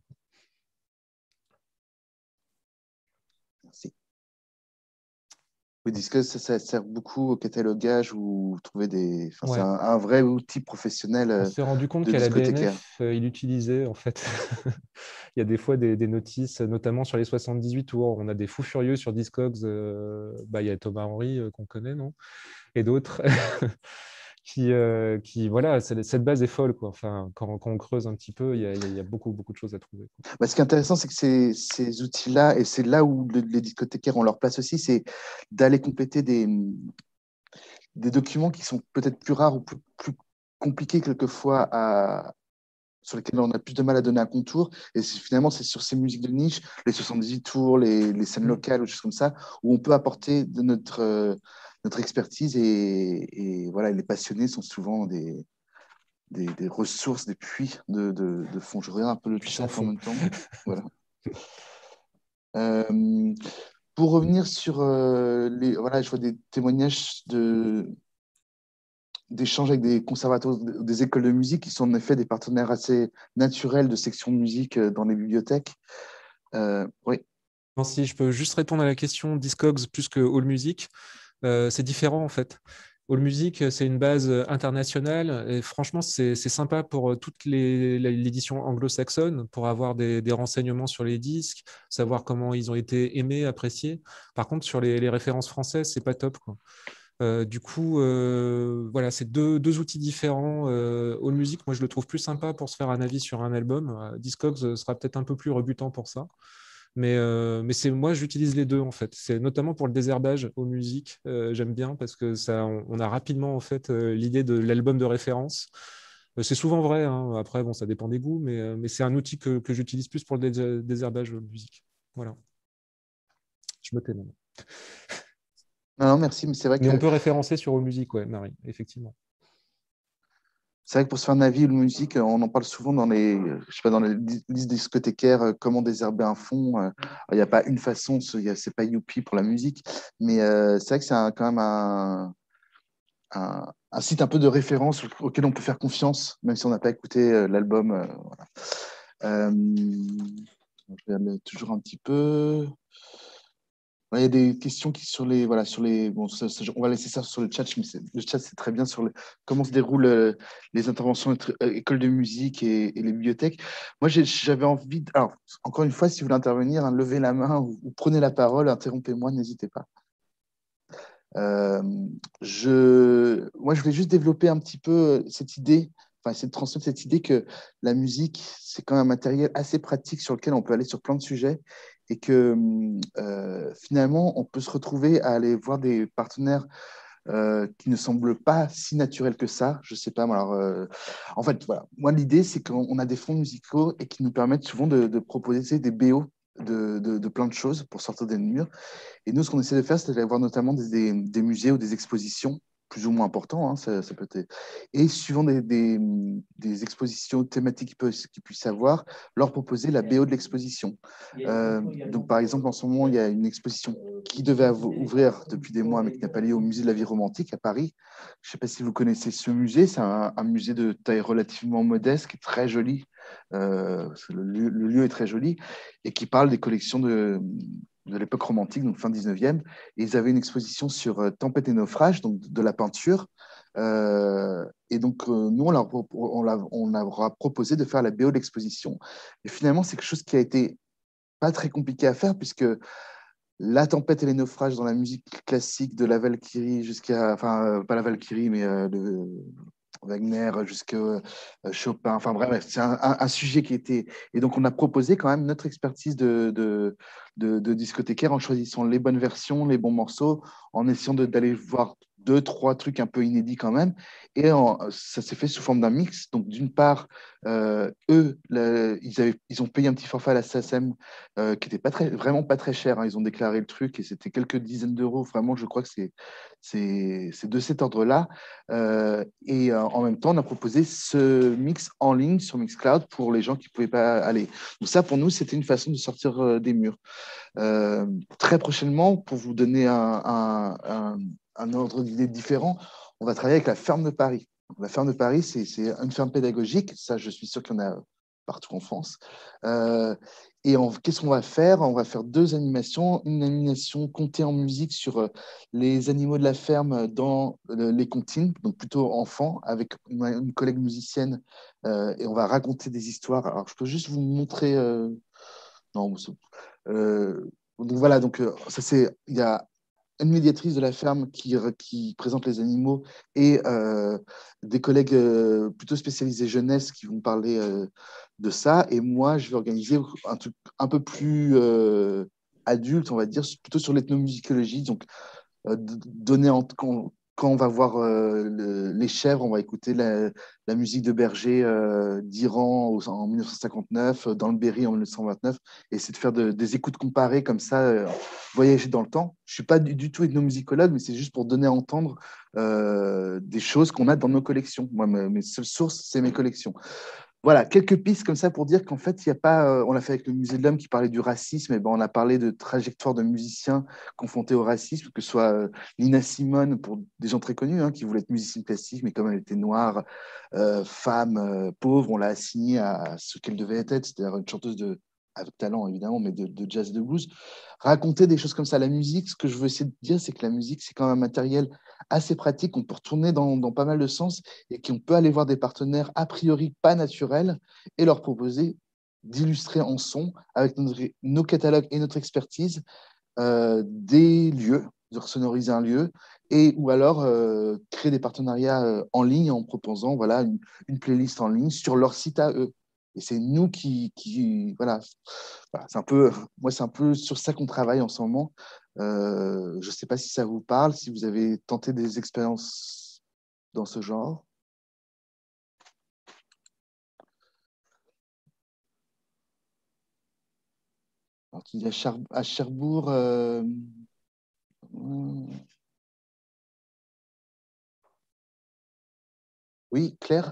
Merci. Oui, Discogs, ça sert beaucoup au catalogage ou trouver des. Enfin, Ouais. c'est un vrai outil professionnel. On s'est rendu compte de qu'à la discothécaire. BNF, il utilisait en fait. Il y a des fois des notices, notamment sur les 78 tours. On a des fous furieux sur Discogs. Il y a Thomas Henry qu'on connaît, non? Et d'autres. Voilà, cette base est folle, quoi. Enfin, quand on creuse un petit peu, il y a beaucoup de choses à trouver, quoi. Ce qui est intéressant, c'est que ces outils-là, et c'est là où les discothécaires ont leur place aussi, c'est d'aller compléter des documents qui sont peut-être plus rares ou plus compliqués quelquefois sur lesquels on a plus de mal à donner un contour. Et finalement, c'est sur ces musiques de niche, les 78 tours, les scènes locales, ou des choses comme ça, où on peut apporter de notre expertise. Et voilà, les passionnés sont souvent des ressources, des puits de fond. Je regarde un peu le chat en même temps. Voilà. Pour revenir sur voilà, je vois des témoignages d'échanges avec des conservatoires, des écoles de musique qui sont en effet des partenaires assez naturels de sections de musique dans les bibliothèques. Oui. Non, si je peux juste répondre à la question Discogs plus que AllMusic, c'est différent en fait. AllMusic, c'est une base internationale et franchement, c'est sympa pour toute l'édition anglo-saxonne, pour avoir des renseignements sur les disques, savoir comment ils ont été aimés, appréciés. Par contre, sur les références françaises, c'est pas top, quoi. Du coup, voilà, c'est deux outils différents. AllMusic, moi, je le trouve plus sympa pour se faire un avis sur un album. Discogs sera peut-être un peu plus rebutant pour ça. Mais moi, j'utilise les deux en fait. C'est notamment pour le désherbage aux musiques. J'aime bien parce que on a rapidement en fait l'idée de l'album de référence. C'est souvent vrai, hein. Après, bon, ça dépend des goûts, mais c'est un outil que j'utilise plus pour le désherbage aux musiques. Voilà. Je me tais maintenant. Non, merci, mais c'est vrai Mais on que peut référencer sur AllMusic, ouais, Marie, effectivement. c'est vrai que pour se faire un avis de musique, on en parle souvent dans je sais pas, dans les listes discothécaires, comment désherber un fond. Il n'y a pas une façon, c'est pas youpi pour la musique, mais c'est vrai que c'est quand même un site un peu de référence auquel on peut faire confiance, même si on n'a pas écouté l'album. Voilà. Je vais aller toujours un petit peu. Ouais, il y a des questions qui bon, on va laisser ça sur le chat, mais le chat c'est très bien sur comment se déroulent les interventions entre écoles de musique et les bibliothèques. Moi j'avais envie, alors encore une fois, si vous voulez intervenir, hein, levez la main ou prenez la parole, interrompez-moi, n'hésitez pas. Moi je voulais juste développer un petit peu cette idée, enfin essayer de transmettre cette idée que la musique c'est quand même un matériel assez pratique sur lequel on peut aller sur plein de sujets et que finalement, on peut se retrouver à aller voir des partenaires qui ne semblent pas si naturels que ça. Je sais pas, alors, en fait, voilà. Moi, l'idée, c'est qu'on a des fonds musicaux et qui nous permettent souvent de proposer des BO de plein de choses pour sortir des murs. Et nous, ce qu'on essaie de faire, c'est d'aller voir notamment des musées ou des expositions plus ou moins importants, hein, ça peut être. Et suivant des expositions thématiques qu'ils puissent avoir, leur proposer la BO de l'exposition. Donc, par exemple, en ce moment, il y a une exposition qui devait ouvrir depuis des mois, mais qui n'a pas lieu au musée de la vie romantique à Paris. Je ne sais pas si vous connaissez ce musée. C'est un musée de taille relativement modeste, qui est très joli. Le lieu est très joli et qui parle des collections de l'époque romantique, donc fin 19e. Et ils avaient une exposition sur Tempête et naufrage, donc de la peinture. Et donc, nous, on leur a proposé de faire la BO de l'exposition. Et finalement, c'est quelque chose qui a été pas très compliqué à faire, puisque la tempête et les naufrages dans la musique classique de la Valkyrie jusqu'à, enfin, pas la Valkyrie, mais Wagner jusqu'à Chopin, enfin bref, c'est un sujet qui était. Et donc, on a proposé quand même notre expertise de discothécaire en choisissant les bonnes versions, les bons morceaux, en essayant d'aller voir deux, trois trucs un peu inédits quand même. Et ça s'est fait sous forme d'un mix. Donc, d'une part, eux, ils ont payé un petit forfait à la SACEM qui n'était vraiment pas très cher, hein. Ils ont déclaré le truc et c'était quelques dizaines d'euros. Vraiment, je crois que c'est de cet ordre-là. Et en même temps, on a proposé ce mix en ligne sur Mixcloud pour les gens qui ne pouvaient pas aller. Donc ça, pour nous, c'était une façon de sortir des murs. Très prochainement, pour vous donner un ordre d'idée différent, on va travailler avec la Ferme de Paris. La Ferme de Paris, c'est une ferme pédagogique. Ça, je suis sûr qu'il y en a partout en France. Et qu'est-ce qu'on va faire? On va faire deux animations. Une animation contée en musique sur les animaux de la ferme dans les comptines, donc plutôt enfants, avec une collègue musicienne. Et on va raconter des histoires. Alors, je peux juste vous montrer. Non, donc voilà, donc il y a une médiatrice de la ferme qui présente les animaux et des collègues plutôt spécialisés jeunesse qui vont parler de ça. Et moi, je vais organiser un truc un peu plus adulte, on va dire, plutôt sur l'ethnomusicologie. Donc, donner quand on va voir les chèvres, on va écouter la musique de berger d'Iran en 1959, dans le Berry en 1929, et essayer de faire des écoutes comparées comme ça, voyager dans le temps. Je ne suis pas du tout ethnomusicologue, mais c'est juste pour donner à entendre des choses qu'on a dans nos collections. Moi, mes seules sources, c'est mes collections. Voilà, quelques pistes comme ça pour dire qu'en fait, il n'y a pas. On l'a fait avec le Musée de l'Homme qui parlait du racisme, et ben on a parlé de trajectoire de musiciens confrontés au racisme, que ce soit Nina Simone, pour des gens très connus, hein, qui voulaient être musicienne classique, mais comme elle était noire, femme, pauvre, on l'a assignée à ce qu'elle devait être, c'est-à-dire une chanteuse avec talent évidemment, mais de jazz et de blues. Raconter des choses comme ça. La musique, ce que je veux essayer de dire, c'est que la musique, c'est quand même un matériel assez pratique, on peut retourner dans pas mal de sens et qu'on peut aller voir des partenaires a priori pas naturels et leur proposer d'illustrer en son, avec nos catalogues et notre expertise, des lieux, de sonoriser un lieu, et ou alors créer des partenariats en ligne en proposant voilà, une playlist en ligne sur leur site à eux. Et c'est nous voilà, c'est un peu, moi, c'est un peu sur ça qu'on travaille en ce moment. Je ne sais pas si ça vous parle, si vous avez tenté des expériences dans ce genre. Alors, tu dis à Cherbourg. Oui, Claire?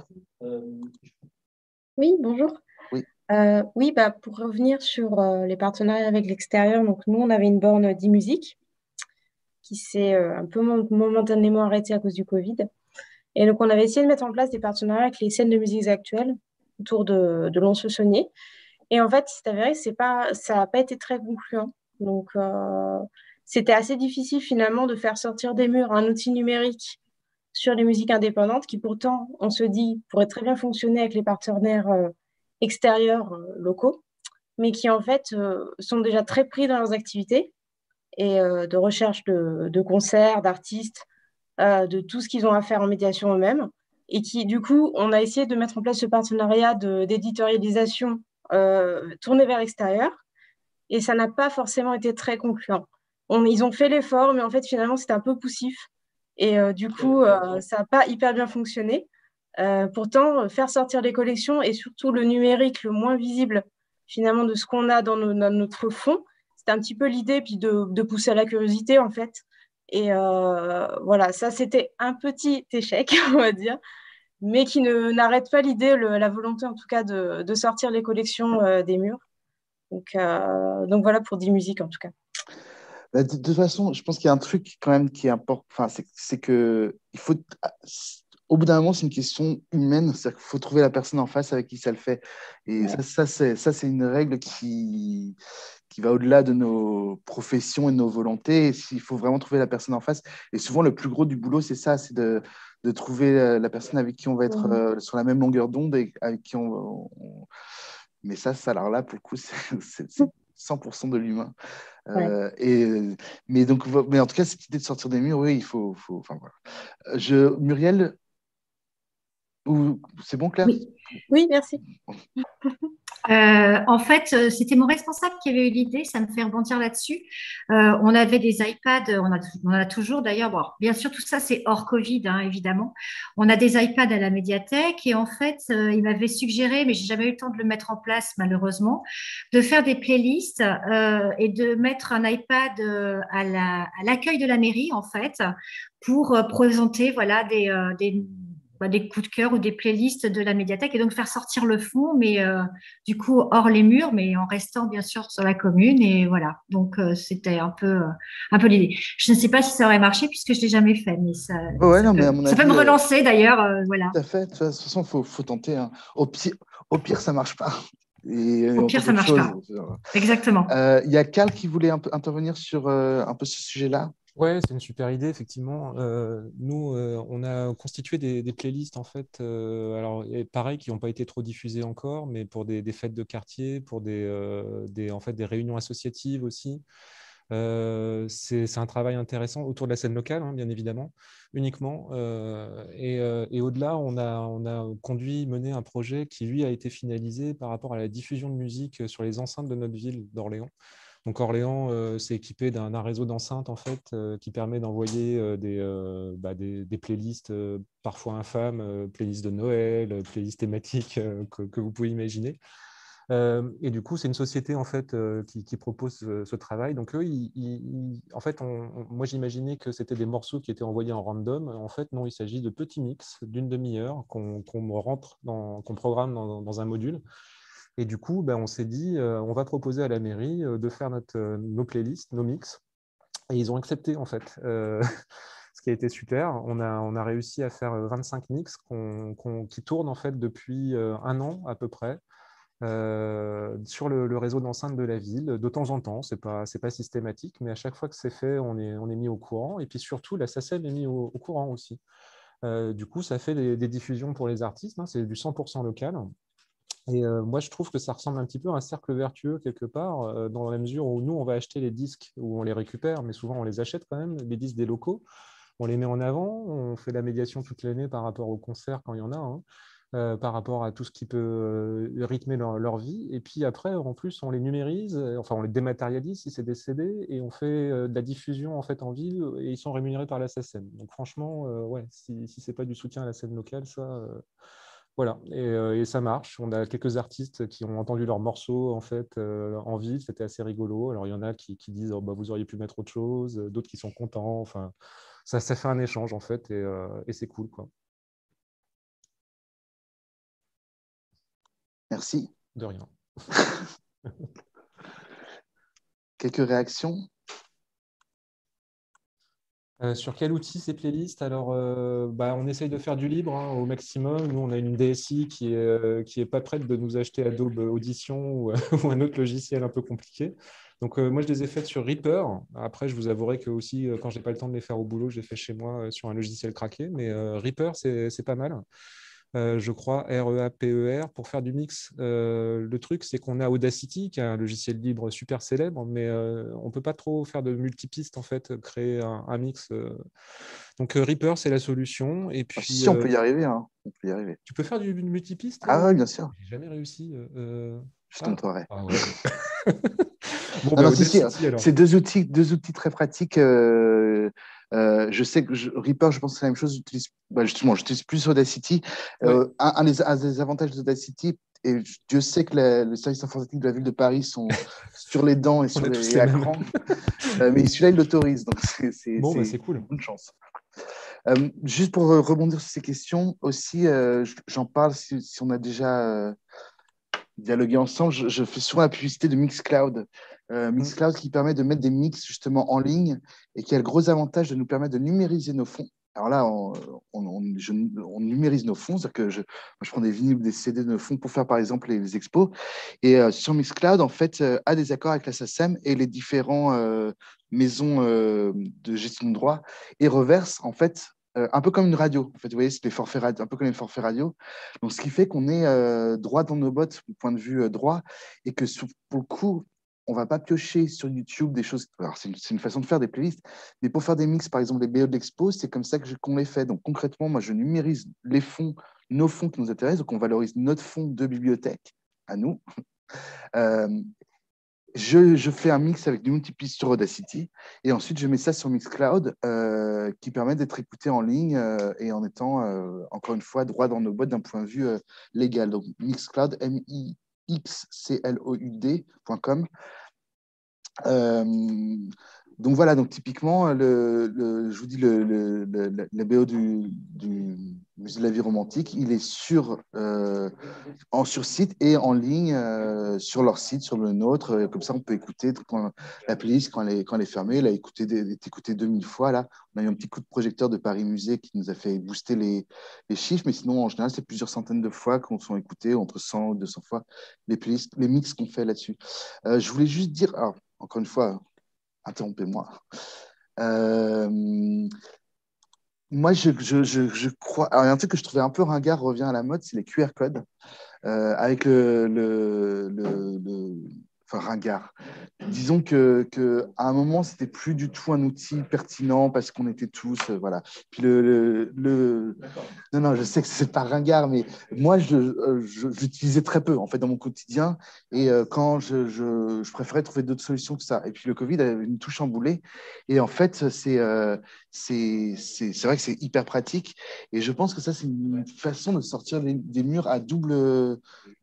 Oui, bonjour. Oui. Oui, bah, pour revenir sur les partenariats avec l'extérieur, donc nous, on avait une borne d'e-musique qui s'est un peu momentanément arrêtée à cause du Covid. Et donc, on avait essayé de mettre en place des partenariats avec les scènes de musique actuelles autour de Lons-le-Saunier. Et en fait, c'est avéré que ça n'a pas été très concluant. Donc, c'était assez difficile finalement de faire sortir des murs un outil numérique sur les musiques indépendantes qui pourtant, on se dit, pourrait très bien fonctionner avec les partenaires extérieurs locaux, mais qui en fait sont déjà très pris dans leurs activités et de recherche de concerts, d'artistes, de tout ce qu'ils ont à faire en médiation eux-mêmes. Et qui, du coup, on a essayé de mettre en place ce partenariat d'éditorialisation tourné vers l'extérieur. Et ça n'a pas forcément été très concluant. Ils ont fait l'effort, mais en fait, finalement, c'était un peu poussif. Et du coup, ça n'a pas hyper bien fonctionné. Pourtant, faire sortir les collections et surtout le numérique le moins visible, finalement, de ce qu'on a dans notre fond, c'était un petit peu l'idée, puis de pousser à la curiosité, en fait. Et voilà, ça, c'était un petit échec, on va dire, mais qui n'arrête pas l'idée, la volonté, en tout cas, de sortir les collections des murs. Donc voilà pour 10 musiques, en tout cas. Bah, de toute façon, je pense qu'il y a un truc quand même qui est important. Enfin, c'est que il faut, au bout d'un moment, c'est une question humaine. C'est-à-dire qu'il faut trouver la personne en face avec qui ça le fait. Et Ouais. ça, c'est une règle qui va au-delà de nos professions et de nos volontés. Il faut vraiment trouver la personne en face. Et souvent, le plus gros du boulot, c'est ça, c'est de trouver la personne avec qui on va être sur la même longueur d'onde et avec qui Mais ça, alors là, pour le coup, c'est 100% de l'humain. Ouais. Mais en tout cas, cette idée de sortir des murs, oui, il faut enfin, voilà. Muriel, c'est bon, Claire? Oui. Oui, merci. En fait, c'était mon responsable qui avait eu l'idée, ça me fait rebondir là-dessus. On avait des iPads, on a toujours d'ailleurs, bon, bien sûr, tout ça c'est hors Covid, hein, évidemment. On a des iPads à la médiathèque et en fait, il m'avait suggéré, mais j'ai jamais eu le temps de le mettre en place malheureusement, de faire des playlists et de mettre un iPad à l'accueil de la mairie en fait pour présenter voilà des coups de cœur ou des playlists de la médiathèque et donc faire sortir le fond, mais du coup hors les murs, mais en restant bien sûr sur la commune. Et voilà, donc c'était un peu l'idée. Je ne sais pas si ça aurait marché puisque je l'ai jamais fait, mais Ouais, non, mais à mon ça peut avis, me relancer d'ailleurs. Voilà. tout à fait. De toute façon, faut tenter, hein. Au pire, ça marche pas. Et Au on pire, tente ça autre marche chose. pas. Exactement. Il y a Cal qui voulait intervenir sur un peu ce sujet-là. Ouais, c'est une super idée, effectivement. Nous, on a constitué des playlists, en fait, alors, et pareil, qui n'ont pas été trop diffusées encore, mais pour des fêtes de quartier, pour en fait, des réunions associatives aussi. C'est un travail intéressant autour de la scène locale, hein, bien évidemment, uniquement. Et au-delà, on a mené un projet qui, lui, a été finalisé par rapport à la diffusion de musique sur les enceintes de notre ville d'Orléans. Donc Orléans s'est équipé d'un réseau d'enceintes en fait, qui permet d'envoyer des playlists parfois infâmes, playlists de Noël, playlists thématiques que vous pouvez imaginer. Et du coup, c'est une société en fait qui propose ce travail. Donc eux, en fait, moi j'imaginais que c'était des morceaux qui étaient envoyés en random. En fait, non, il s'agit de petits mix d'une demi-heure qu'on programme dans un module. Et du coup, ben, on s'est dit, on va proposer à la mairie de faire nos playlists, nos mix. Et ils ont accepté, en fait, ce qui a été super. On a réussi à faire 25 mix qui tournent, en fait, depuis un an à peu près. Sur le réseau d'enceintes de la ville, de temps en temps, c'est pas systématique, mais à chaque fois que c'est fait, on est mis au courant. Et puis surtout, la SACEM est mis au courant aussi. Du coup, ça fait des diffusions pour les artistes, hein, c'est du 100% local. Et moi, je trouve que ça ressemble un petit peu à un cercle vertueux quelque part, dans la mesure où nous, on va acheter les disques, ou on les récupère, mais souvent on les achète quand même, les disques des locaux. On les met en avant, on fait la médiation toute l'année par rapport aux concerts quand il y en a, hein. par rapport à tout ce qui peut rythmer leur vie. Et puis après, en plus, on les numérise, enfin, on les dématérialise si c'est des CD, et on fait de la diffusion en fait en ville, et ils sont rémunérés par la SACEM. Donc franchement, ouais, si ce n'est pas du soutien à la scène locale, ça, voilà. Et ça marche. On a quelques artistes qui ont entendu leurs morceaux en fait en ville, c'était assez rigolo. Alors il y en a qui disent oh, bah, vous auriez pu mettre autre chose, d'autres qui sont contents. Enfin, ça fait un échange en fait, et c'est cool, quoi. Merci. De rien. Quelques réactions? Sur quel outil ces playlists? Alors, on essaye de faire du libre hein, au maximum. Nous, on a une DSI qui est pas prête de nous acheter Adobe Audition ou, ou un autre logiciel un peu compliqué. Donc, moi, je les ai faites sur Reaper. Après, je vous avouerai que aussi, quand j'ai pas le temps de les faire au boulot, je les fais chez moi sur un logiciel craqué. Mais Reaper, c'est pas mal. Je crois, REAPER, pour faire du mix. Le truc, c'est qu'on a Audacity, qui est un logiciel libre super célèbre, mais on ne peut pas trop faire de multipistes, en fait, créer un mix. Donc, Reaper, c'est la solution. Et puis, si, on peut y arriver. Hein. On peut y arriver. Tu peux faire du multipiste? Ah oui, bien sûr. J'ai jamais réussi. Je te montrerai. Ah ouais. Bon, non, Audacity, alors. C'est deux outils très pratiques. Je sais que Reaper, je pense que c'est la même chose. J'utilise plus Audacity. Ouais. Un des avantages d'Audacity, et Dieu sait que le service informatique de la ville de Paris sont sur les dents et sur les écrans, mais celui-là, il l'autorise. Donc, c'est cool. Bonne chance. Juste pour rebondir sur ces questions, aussi, j'en parle si on a déjà dialogué ensemble. Je fais souvent la publicité de Mixcloud. Mixcloud qui permet de mettre des mix justement en ligne et qui a le gros avantage de nous permettre de numériser nos fonds. Alors là, on numérise nos fonds, c'est-à-dire que moi, je prends des vinyles, des CD de nos fonds pour faire par exemple les expos. Et sur Mixcloud, en fait, a des accords avec la SACEM et les différents maisons de gestion de droit et reverse en fait un peu comme une radio. En fait, vous voyez, c'est des forfaits radio, un peu comme les forfaits radio. Donc, ce qui fait qu'on est droit dans nos bottes du point de vue droit et que pour le coup, on ne va pas piocher sur YouTube des choses. Alors, c'est une façon de faire des playlists, mais pour faire des mix, par exemple, les BO de l'expo, c'est comme ça qu'on les fait. Donc, concrètement, moi, je numérise les fonds, nos fonds qui nous intéressent. Donc, on valorise notre fonds de bibliothèque à nous. Je fais un mix avec du multipiste sur Audacity et ensuite je mets ça sur Mixcloud qui permet d'être écouté en ligne et en étant, encore une fois, droit dans nos bottes d'un point de vue légal. Donc Mixcloud, mixcloud.com. Donc voilà, donc typiquement, je vous dis, le BO du Musée de la vie romantique, il est sur site et en ligne sur leur site, sur le nôtre. Comme ça, on peut écouter la playlist quand elle est fermée. Elle a été écoutée 2000 fois. Là, on a eu un petit coup de projecteur de Paris Musée qui nous a fait booster les chiffres. Mais sinon, en général, c'est plusieurs centaines de fois qu'on sont écoutés, entre 100 et 200 fois, les playlists, les mix qu'on fait là-dessus. Je voulais juste dire, alors, encore une fois, interrompez-moi. Moi, je crois. Alors, il y a un truc que je trouvais un peu ringard revient à la mode, c'est les QR codes. Avec enfin, ringard. Disons qu'à un moment, c'était plus du tout un outil pertinent parce qu'on était tous, voilà. Puis non, je sais que c'est pas ringard, mais moi, j'utilisais très peu en fait dans mon quotidien et quand je préférais trouver d'autres solutions que ça. Et puis le Covid a une tout chamboulé et en fait, c'est vrai que c'est hyper pratique et je pense que ça, c'est une façon de sortir des murs à double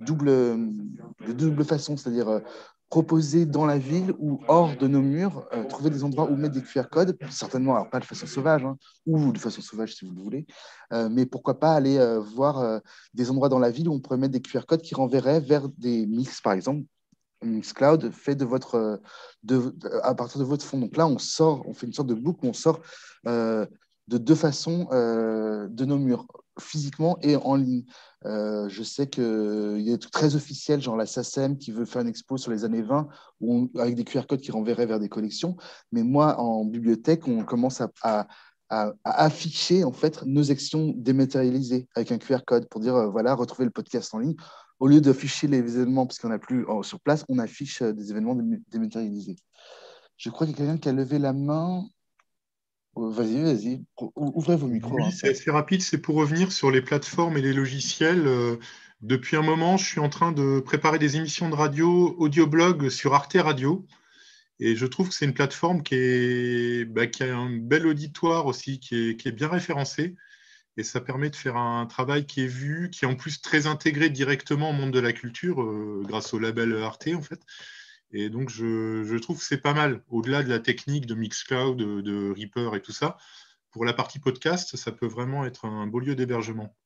façon, c'est-à-dire proposer dans la ville ou hors de nos murs, trouver des endroits où mettre des QR codes, certainement, alors pas de façon sauvage, hein, ou de façon sauvage si vous le voulez, mais pourquoi pas aller voir des endroits dans la ville où on pourrait mettre des QR codes qui renverraient vers des mix, par exemple, Mixcloud fait à partir de votre fond. Donc là, on fait une sorte de boucle où on sort de deux façons de nos murs, physiquement et en ligne. Je sais qu'il y a des trucs très officiels, genre la SACEM qui veut faire une expo sur les années 20 avec des QR codes qui renverraient vers des collections. Mais moi, en bibliothèque, on commence à afficher en fait nos actions dématérialisées avec un QR code pour dire voilà, retrouvez le podcast en ligne. Au lieu d'afficher les événements, parce qu'on n'a plus sur place, on affiche des événements dématérialisés. Je crois qu'il y a quelqu'un qui a levé la main. Vas-y. Ouvrez vos micros. Oui, c'est assez rapide. C'est pour revenir sur les plateformes et les logiciels. Depuis un moment, je suis en train de préparer des émissions de radio, audio-blog sur Arte Radio. Et je trouve que c'est une plateforme qui a un bel auditoire aussi, qui est bien référencé. Et ça permet de faire un travail qui est vu, qui est en plus très intégré directement au monde de la culture, grâce au label Arte, en fait. Et donc, je trouve que c'est pas mal. Au-delà de la technique de Mixcloud, de Reaper et tout ça, pour la partie podcast, ça peut vraiment être un beau lieu d'hébergement.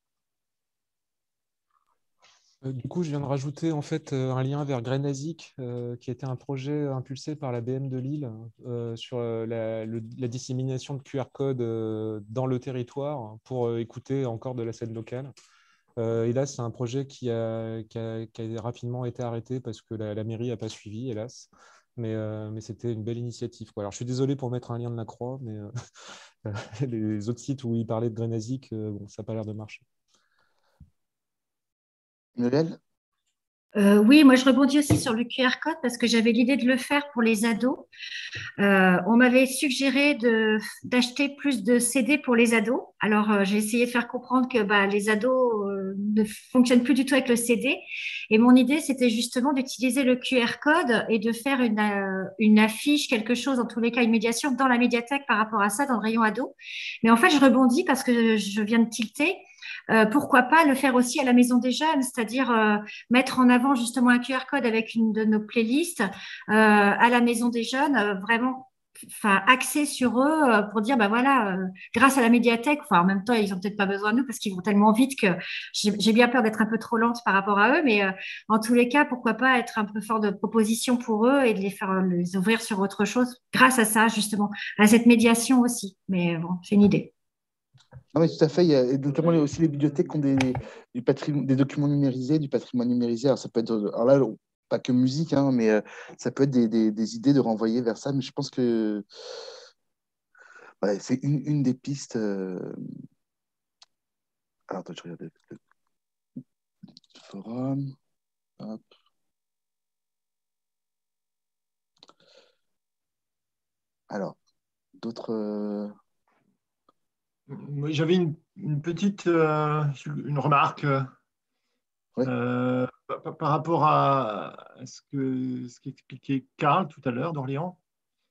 Du coup, je viens de rajouter en fait un lien vers Grenazic, qui était un projet impulsé par la BM de Lille sur la dissémination de QR codes dans le territoire pour écouter encore de la scène locale. Hélas, c'est un projet qui a rapidement été arrêté parce que la mairie n'a pas suivi, hélas. Mais c'était une belle initiative, quoi. Alors, je suis désolé pour mettre un lien de la Croix, mais les autres sites où il parlait de Grenazic, bon, ça n'a pas l'air de marcher. Noël? Oui, moi je rebondis aussi sur le QR code parce que j'avais l'idée de le faire pour les ados. On m'avait suggéré d'acheter plus de CD pour les ados. Alors j'ai essayé de faire comprendre que les ados ne fonctionnent plus du tout avec le CD. Et mon idée, c'était justement d'utiliser le QR code et de faire une affiche, quelque chose, en tous les cas une médiation dans la médiathèque par rapport à ça, dans le rayon ado. Mais en fait, je rebondis parce que je viens de tilter. Pourquoi pas le faire aussi à la Maison des Jeunes, c'est-à-dire mettre en avant justement un QR code avec une de nos playlists à la Maison des Jeunes, vraiment axé sur eux pour dire voilà, grâce à la médiathèque, en même temps ils ont peut-être pas besoin de nous parce qu'ils vont tellement vite que j'ai bien peur d'être un peu trop lente par rapport à eux, mais en tous les cas, pourquoi pas être un peu fort de proposition pour eux et de les ouvrir sur autre chose grâce à ça justement, à cette médiation aussi. Mais bon, c'est une idée. Ah oui, tout à fait. Il y a notamment aussi les bibliothèques qui ont des documents numérisés, du patrimoine numérisé. Alors, ça peut être, alors là, pas que musique, hein, mais ça peut être des idées de renvoyer vers ça. Mais je pense que c'est une des pistes. Alors, attends, je regarde le forum. Hop. Alors, d'autres. J'avais une petite une remarque par rapport à ce qu'expliquait Karl tout à l'heure d'Orléans.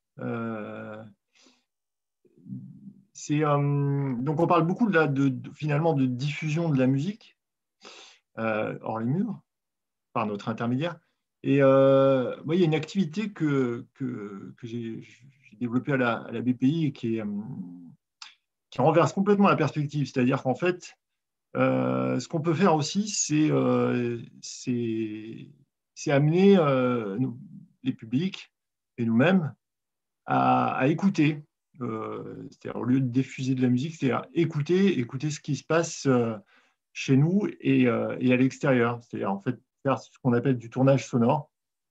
Donc on parle beaucoup finalement de diffusion de la musique hors les murs par notre intermédiaire. Et moi, il y a une activité que j'ai développée à la BPI et qui renverse complètement la perspective. C'est-à-dire qu'en fait, ce qu'on peut faire aussi, c'est amener les publics et nous-mêmes à écouter. C'est-à-dire, au lieu de diffuser de la musique, c'est-à-dire écouter ce qui se passe chez nous et à l'extérieur. C'est-à-dire, en fait, faire ce qu'on appelle du tournage sonore.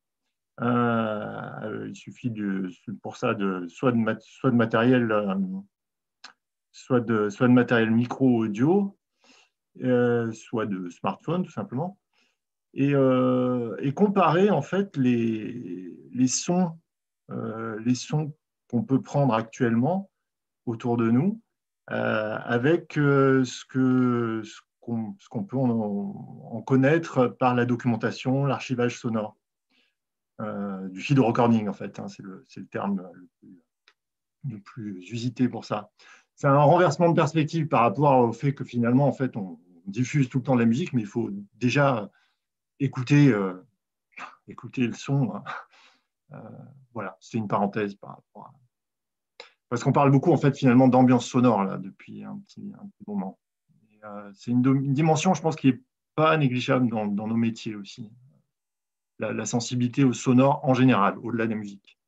Il suffit pour ça soit de matériel soit de matériel micro-audio, soit de smartphone, tout simplement, et comparer en fait les sons qu'on peut prendre actuellement autour de nous avec ce qu'on peut en connaître par la documentation, l'archivage sonore, du field recording en fait, hein, c'est le terme le plus usité pour ça. C'est un renversement de perspective par rapport au fait que finalement, en fait, on diffuse tout le temps de la musique, mais il faut déjà écouter le son. Voilà, c'est une parenthèse par rapport à... Parce qu'on parle beaucoup, en fait, finalement, d'ambiance sonore là, depuis un petit moment. C'est une dimension, je pense, qui n'est pas négligeable dans nos métiers aussi. La sensibilité au sonore en général, au-delà de la musique.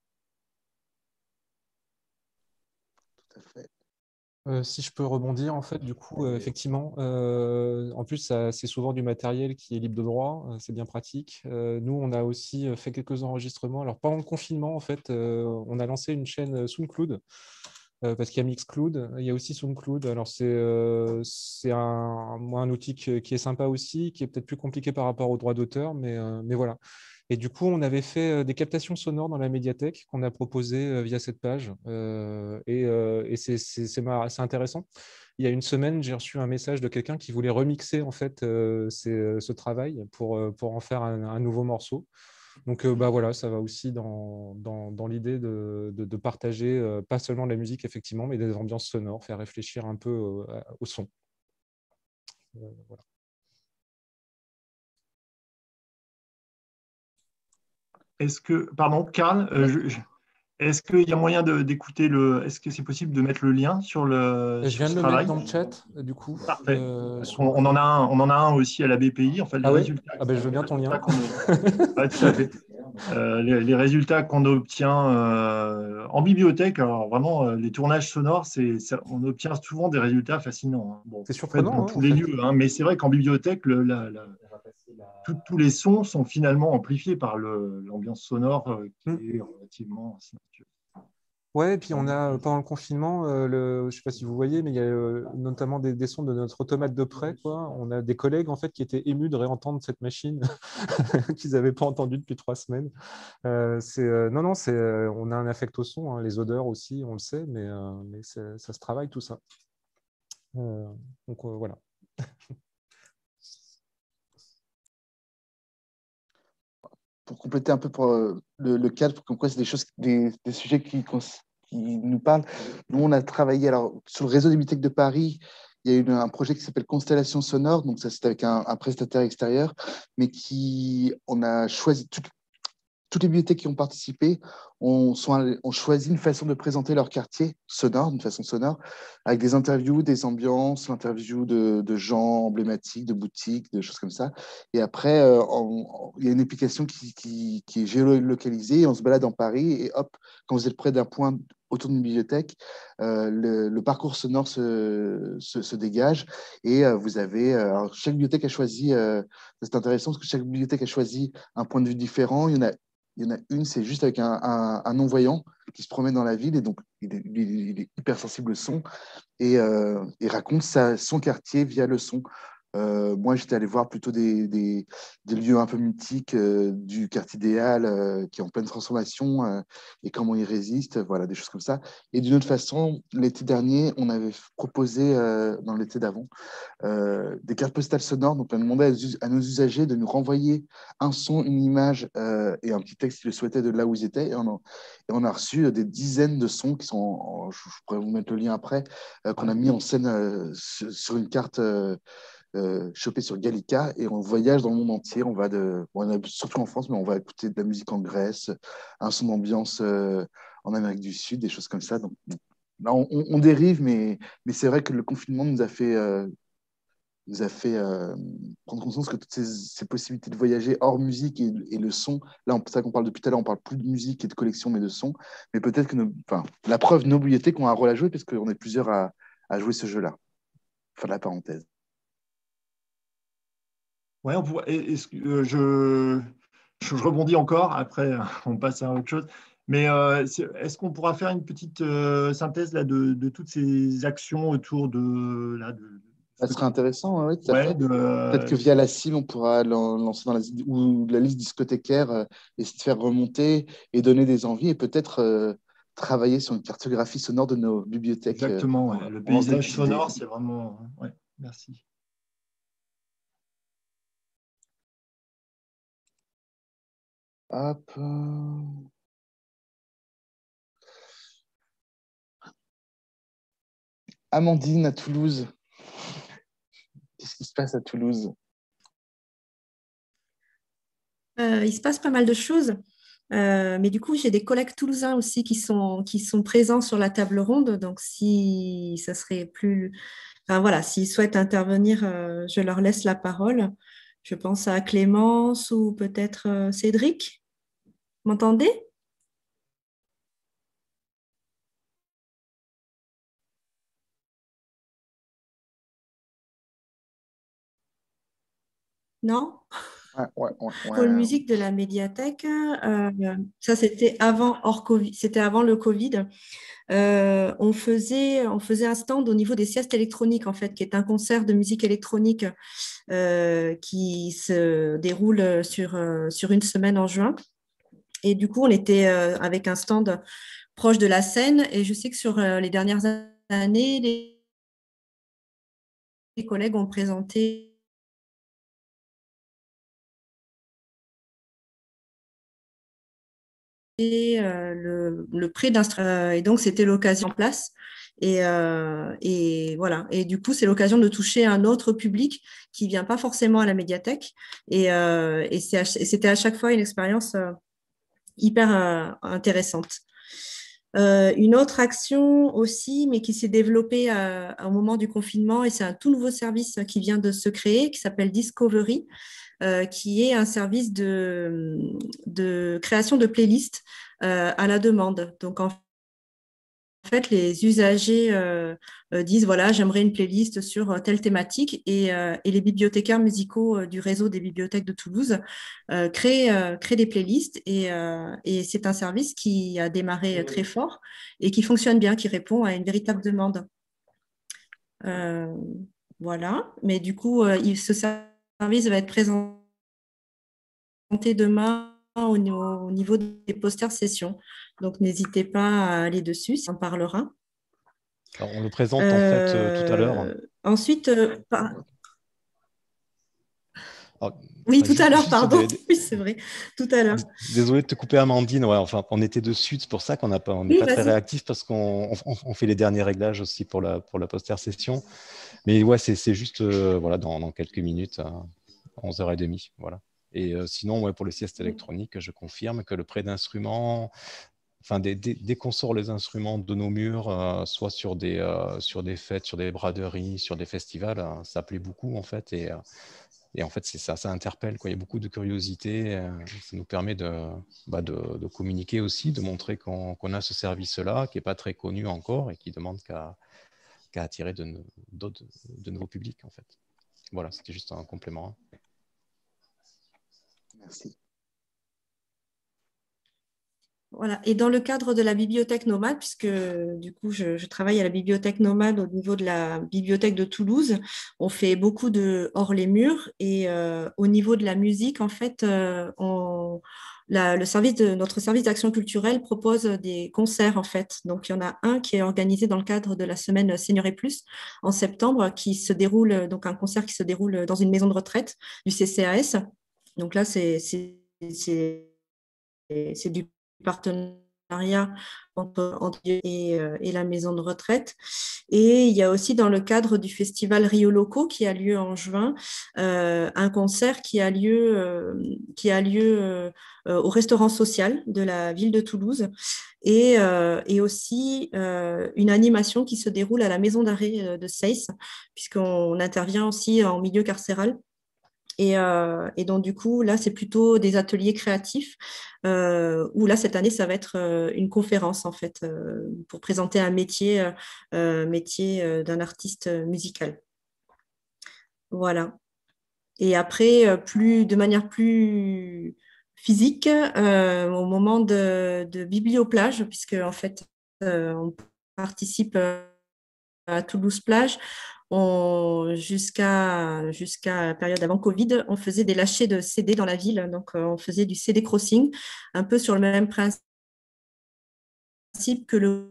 Tout à fait. Si je peux rebondir, en fait, du coup, effectivement, en plus, c'est souvent du matériel qui est libre de droit, c'est bien pratique. Nous, on a aussi fait quelques enregistrements. Alors, pendant le confinement, en fait, on a lancé une chaîne SoundCloud parce qu'il y a Mixcloud, il y a aussi SoundCloud. Alors, c'est un outil qui est sympa aussi, qui est peut-être plus compliqué par rapport aux droits d'auteur, mais voilà. Et du coup, on avait fait des captations sonores dans la médiathèque qu'on a proposées via cette page. Et c'est intéressant. Il y a une semaine, j'ai reçu un message de quelqu'un qui voulait remixer en fait ce travail pour en faire un nouveau morceau. Donc bah, voilà, ça va aussi dans l'idée de partager pas seulement de la musique, effectivement, mais des ambiances sonores, faire réfléchir un peu au son. Voilà. Est-ce que, pardon, Karl, est-ce qu'il y a moyen d'écouter est-ce que c'est possible de mettre le lien sur Je sur viens ce de le mettre travail? dans le chat, du coup. Parfait. Parce qu'on on en a un aussi à la BPI. En fait, les Ah oui? résultats, Ah ben, je veux bien ton lien. Ouais, tout à fait. Les résultats qu'on obtient en bibliothèque, alors vraiment, les tournages sonores, on obtient souvent des résultats fascinants, hein. Bon, C'est en fait, dans surprenant, hein, tous en les fait. lieux, hein, mais c'est vrai qu'en bibliothèque, tous les sons sont finalement amplifiés par l'ambiance sonore qui est relativement silencieuse. Ouais, et puis on a pendant le confinement, je ne sais pas si vous voyez, mais il y a notamment des sons de notre automate de près, quoi. On a des collègues en fait qui étaient émus de réentendre cette machine qu'ils n'avaient pas entendue depuis 3 semaines. Non, non, on a un affect au son, hein, les odeurs aussi, on le sait, mais ça se travaille tout ça. Donc voilà. Pour compléter un peu pour le cadre, comme quoi c'est des sujets qui nous parlent. Nous, on a travaillé alors, sur le réseau des bibliothèques de Paris. Il y a eu un projet qui s'appelle Constellation Sonore, donc ça c'est avec un prestataire extérieur, mais on a choisi toutes les bibliothèques qui ont participé ont choisi une façon de présenter leur quartier sonore, d'une façon sonore, avec des interviews, des ambiances, l'interview de gens emblématiques, de boutiques, de choses comme ça. Et après, il y a une application qui est géolocalisée, on se balade en Paris et hop, quand vous êtes près d'un point autour d'une bibliothèque, le parcours sonore se dégage et vous avez... alors, chaque bibliothèque a choisi, c'est intéressant parce que chaque bibliothèque a choisi un point de vue différent. Il y en a une, c'est juste avec un non-voyant qui se promène dans la ville et donc il est hyper sensible au son et raconte son quartier via le son. Moi, j'étais allé voir plutôt des lieux un peu mythiques du quartier des Halles qui est en pleine transformation et comment ils résistent, voilà, des choses comme ça. Et d'une autre façon, l'été dernier, on avait proposé, dans l'été d'avant, des cartes postales sonores. Donc, on a demandé à nos usagers de nous renvoyer un son, une image et un petit texte s'ils le souhaitaient de là où ils étaient. Et on a reçu des dizaines de sons qui sont, je pourrais vous mettre le lien après, qu'on a mis en scène sur une carte chopée sur Gallica. Et on voyage dans le monde entier. On est surtout en France, mais on va écouter de la musique en Grèce, un son d'ambiance en Amérique du Sud, des choses comme ça. Donc, là, on dérive, mais c'est vrai que le confinement nous a fait prendre conscience que toutes ces possibilités de voyager hors musique et le son, là, c'est ça qu'on parle depuis tout à l'heure, on parle plus de musique et de collection, mais de son. Mais peut-être que, la preuve, nos bibliothèques ont un rôle à jouer parce qu'on est plusieurs à jouer ce jeu-là. Fin de la parenthèse. Ouais, je rebondis encore, après on passe à autre chose. Mais est-ce qu'on pourra faire une petite synthèse là, de toutes ces actions autour Ça serait intéressant, oui, tout à ouais, fait. Peut-être que via la cible, on pourra lancer dans la liste discothécaire et se faire remonter et donner des envies et peut-être travailler sur une cartographie sonore de nos bibliothèques. Exactement, ouais. Le On lance des paysage petites idées. sonore, c'est vraiment... Ouais, merci. Hop. Amandine à Toulouse. Qu'est-ce qui se passe à Toulouse? Il se passe pas mal de choses. Mais du coup, j'ai des collègues toulousains aussi qui sont présents sur la table ronde. Donc, si ça serait plus. Enfin, voilà, s'ils souhaitent intervenir, je leur laisse la parole. Je pense à Clémence ou peut-être Cédric. M'entendez? Non? Pôle musique de la médiathèque, ça c'était avant hors Covid, c'était avant le Covid. On faisait un stand au niveau des siestes électroniques, en fait, qui est un concert de musique électronique qui se déroule sur une semaine en juin. Et du coup, on était avec un stand proche de la scène. Et je sais que sur les dernières années, les collègues ont présenté le prêt d'instrument. Et donc, c'était l'occasion en place. Et voilà. Et du coup, c'est l'occasion de toucher un autre public qui ne vient pas forcément à la médiathèque. Et c'était à chaque fois une expérience hyper intéressante. Une autre action aussi, mais qui s'est développée au moment du confinement, et c'est un tout nouveau service qui vient de se créer, qui s'appelle Discovery, qui est un service de création de playlists à la demande. Donc, en fait, les usagers disent, voilà, j'aimerais une playlist sur telle thématique, et les bibliothécaires musicaux du réseau des bibliothèques de Toulouse créent des playlists, et c'est un service qui a démarré très fort et qui fonctionne bien, qui répond à une véritable demande. Voilà, mais du coup, ce service va être présenté demain au niveau des posters sessions. Donc, n'hésitez pas à aller dessus, ça en parlera. Alors, on le présente en fait tout à l'heure. Ensuite, Alors, oui, tout à l'heure, juste pardon. Oui, c'est vrai, tout à l'heure. Désolé de te couper, Amandine. Ouais, enfin, on était dessus, c'est pour ça qu'on n'est pas très réactif, parce qu'on fait les derniers réglages aussi pour la poster session. Mais ouais, c'est juste voilà, dans quelques minutes, à 11h30. Voilà. Et sinon, ouais, pour les siestes électroniques, je confirme que le prêt d'instruments, enfin, dès qu'on sort les instruments de nos murs, soit sur des fêtes, sur des braderies, sur des festivals, ça plaît beaucoup en fait. Et en fait, c'est ça interpelle, quoi. Il y a beaucoup de curiosité. Ça nous permet de communiquer aussi, de montrer qu'on a ce service-là, qui n'est pas très connu encore et qui demande qu'à attirer de nouveaux publics, en fait. Voilà, c'était juste un complément. Merci. Voilà. Et dans le cadre de la bibliothèque nomade, puisque du coup, je travaille à la bibliothèque nomade au niveau de la bibliothèque de Toulouse, on fait beaucoup de hors les murs. Et au niveau de la musique, en fait, notre service d'action culturelle propose des concerts, en fait. Donc, il y en a un qui est organisé dans le cadre de la semaine Senior et Plus en septembre, qui se déroule, donc un concert qui se déroule dans une maison de retraite du CCAS. Donc là, c'est du partenariat entre et la maison de retraite. Et il y a aussi dans le cadre du festival Rio Loco qui a lieu en juin, un concert qui a lieu au restaurant social de la ville de Toulouse, et aussi une animation qui se déroule à la maison d'arrêt de Seyss, puisqu'on intervient aussi en milieu carcéral. Et donc, du coup, là, c'est plutôt des ateliers créatifs où là, cette année, ça va être une conférence, en fait, pour présenter un métier d'un artiste musical. Voilà. Et après, de manière plus physique, au moment de Biblioplage, puisque, en fait, on participe à Toulouse Plage, jusqu'à la période avant Covid, on faisait des lâchers de CD dans la ville. Donc, on faisait du CD crossing, un peu sur le même principe que le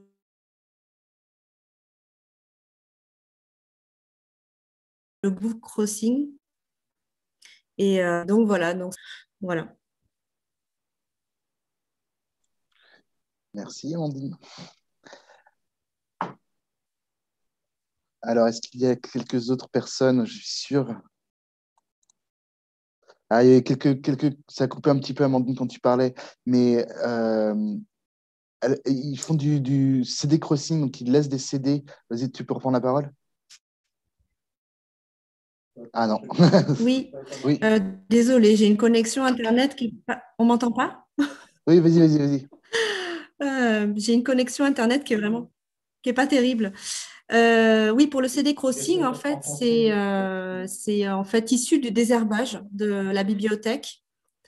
book crossing. Et donc, voilà. Merci, Amandine. Alors, est-ce qu'il y a quelques autres personnes, je suis sûr? Ah, il y a ça a coupé un petit peu, Amandine, quand tu parlais, mais ils font du CD crossing, donc ils laissent des CD. Vas-y, tu peux reprendre la parole? Ah non. Oui. Oui. Désolée, j'ai une connexion Internet qui... On m'entend pas? Oui, vas-y. J'ai une connexion Internet qui est pas terrible. Oui, pour le CD Crossing, en fait, c'est en fait issu du désherbage de la bibliothèque.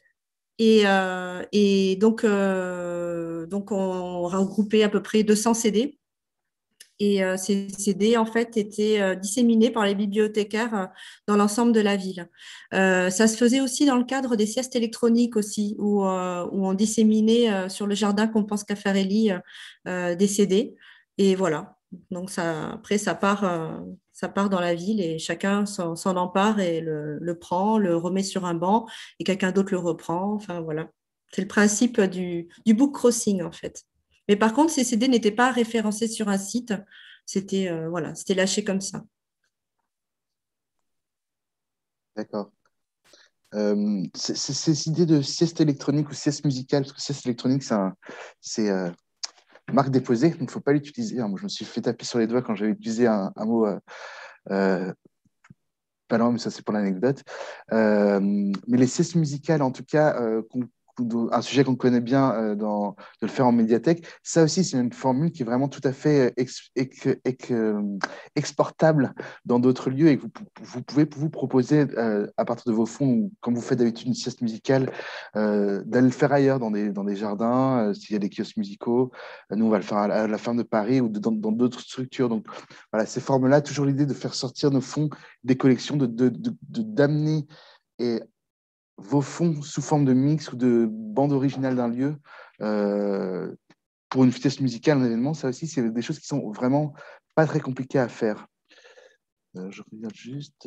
Et donc, on regroupait à peu près 200 CD. Et ces CD, en fait, étaient disséminés par les bibliothécaires dans l'ensemble de la ville. Ça se faisait aussi dans le cadre des siestes électroniques aussi, où on disséminait sur le jardin Compense Caffarelli des CD. Et voilà. Donc, après, ça part dans la ville et chacun s'en empare et le prend, le remet sur un banc et quelqu'un d'autre le reprend. Enfin, voilà. C'est le principe du book crossing, en fait. Mais par contre, ces CD n'étaient pas référencés sur un site. C'était voilà, c'était lâché comme ça. D'accord. Ces idées de sieste électronique ou sieste musicale, parce que sieste électronique, c'est marque déposée, donc il ne faut pas l'utiliser. Moi, je me suis fait taper sur les doigts quand j'avais utilisé un mot pas loin, mais ça, c'est pour l'anecdote. Mais les siestes musicales, en tout cas, un sujet qu'on connaît bien de le faire en médiathèque, ça aussi, c'est une formule qui est vraiment tout à fait exportable dans d'autres lieux et que vous pouvez vous proposer à partir de vos fonds, ou comme vous faites d'habitude une sieste musicale, d'aller le faire ailleurs, dans des jardins, s'il y a des kiosques musicaux. Nous, on va le faire à la ferme de Paris ou dans d'autres structures. Donc, voilà, ces formes-là, toujours l'idée de faire sortir nos fonds des collections, d'amener vos fonds sous forme de mix ou de bande originale d'un lieu pour une pièce musicale, un événement. Ça aussi, c'est des choses qui sont vraiment pas très compliquées à faire. Je regarde juste.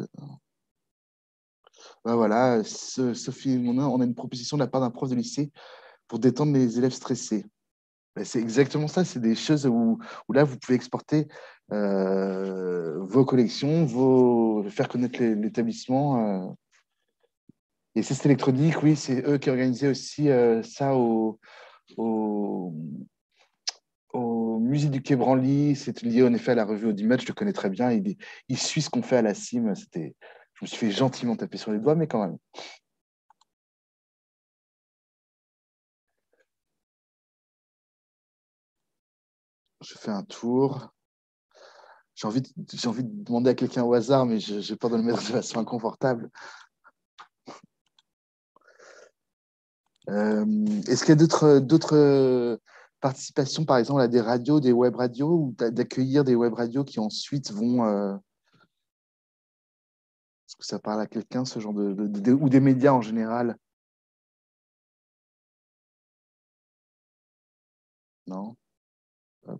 Ben voilà, Sophie Monin, on a une proposition de la part d'un prof de lycée pour détendre les élèves stressés. Ben, c'est exactement ça, c'est des choses où là, vous pouvez exporter vos collections, faire connaître l'établissement. Et c'est électronique, oui, c'est eux qui organisaient aussi ça au musée du Quai Branly. C'est lié en effet à la revue Audimat, je le connais très bien. Il suit ce qu'on fait à la CIM. Je me suis fait gentiment taper sur les doigts, mais quand même. Je fais un tour. J'ai envie de demander à quelqu'un au hasard, mais j'ai peur de le mettre de façon inconfortable. Est-ce qu'il y a d'autres participations, par exemple, à des radios, des web radios, ou d'accueillir des web radios qui ensuite vont... Est-ce que ça parle à quelqu'un, ce genre ou des médias en général? Non? Hop.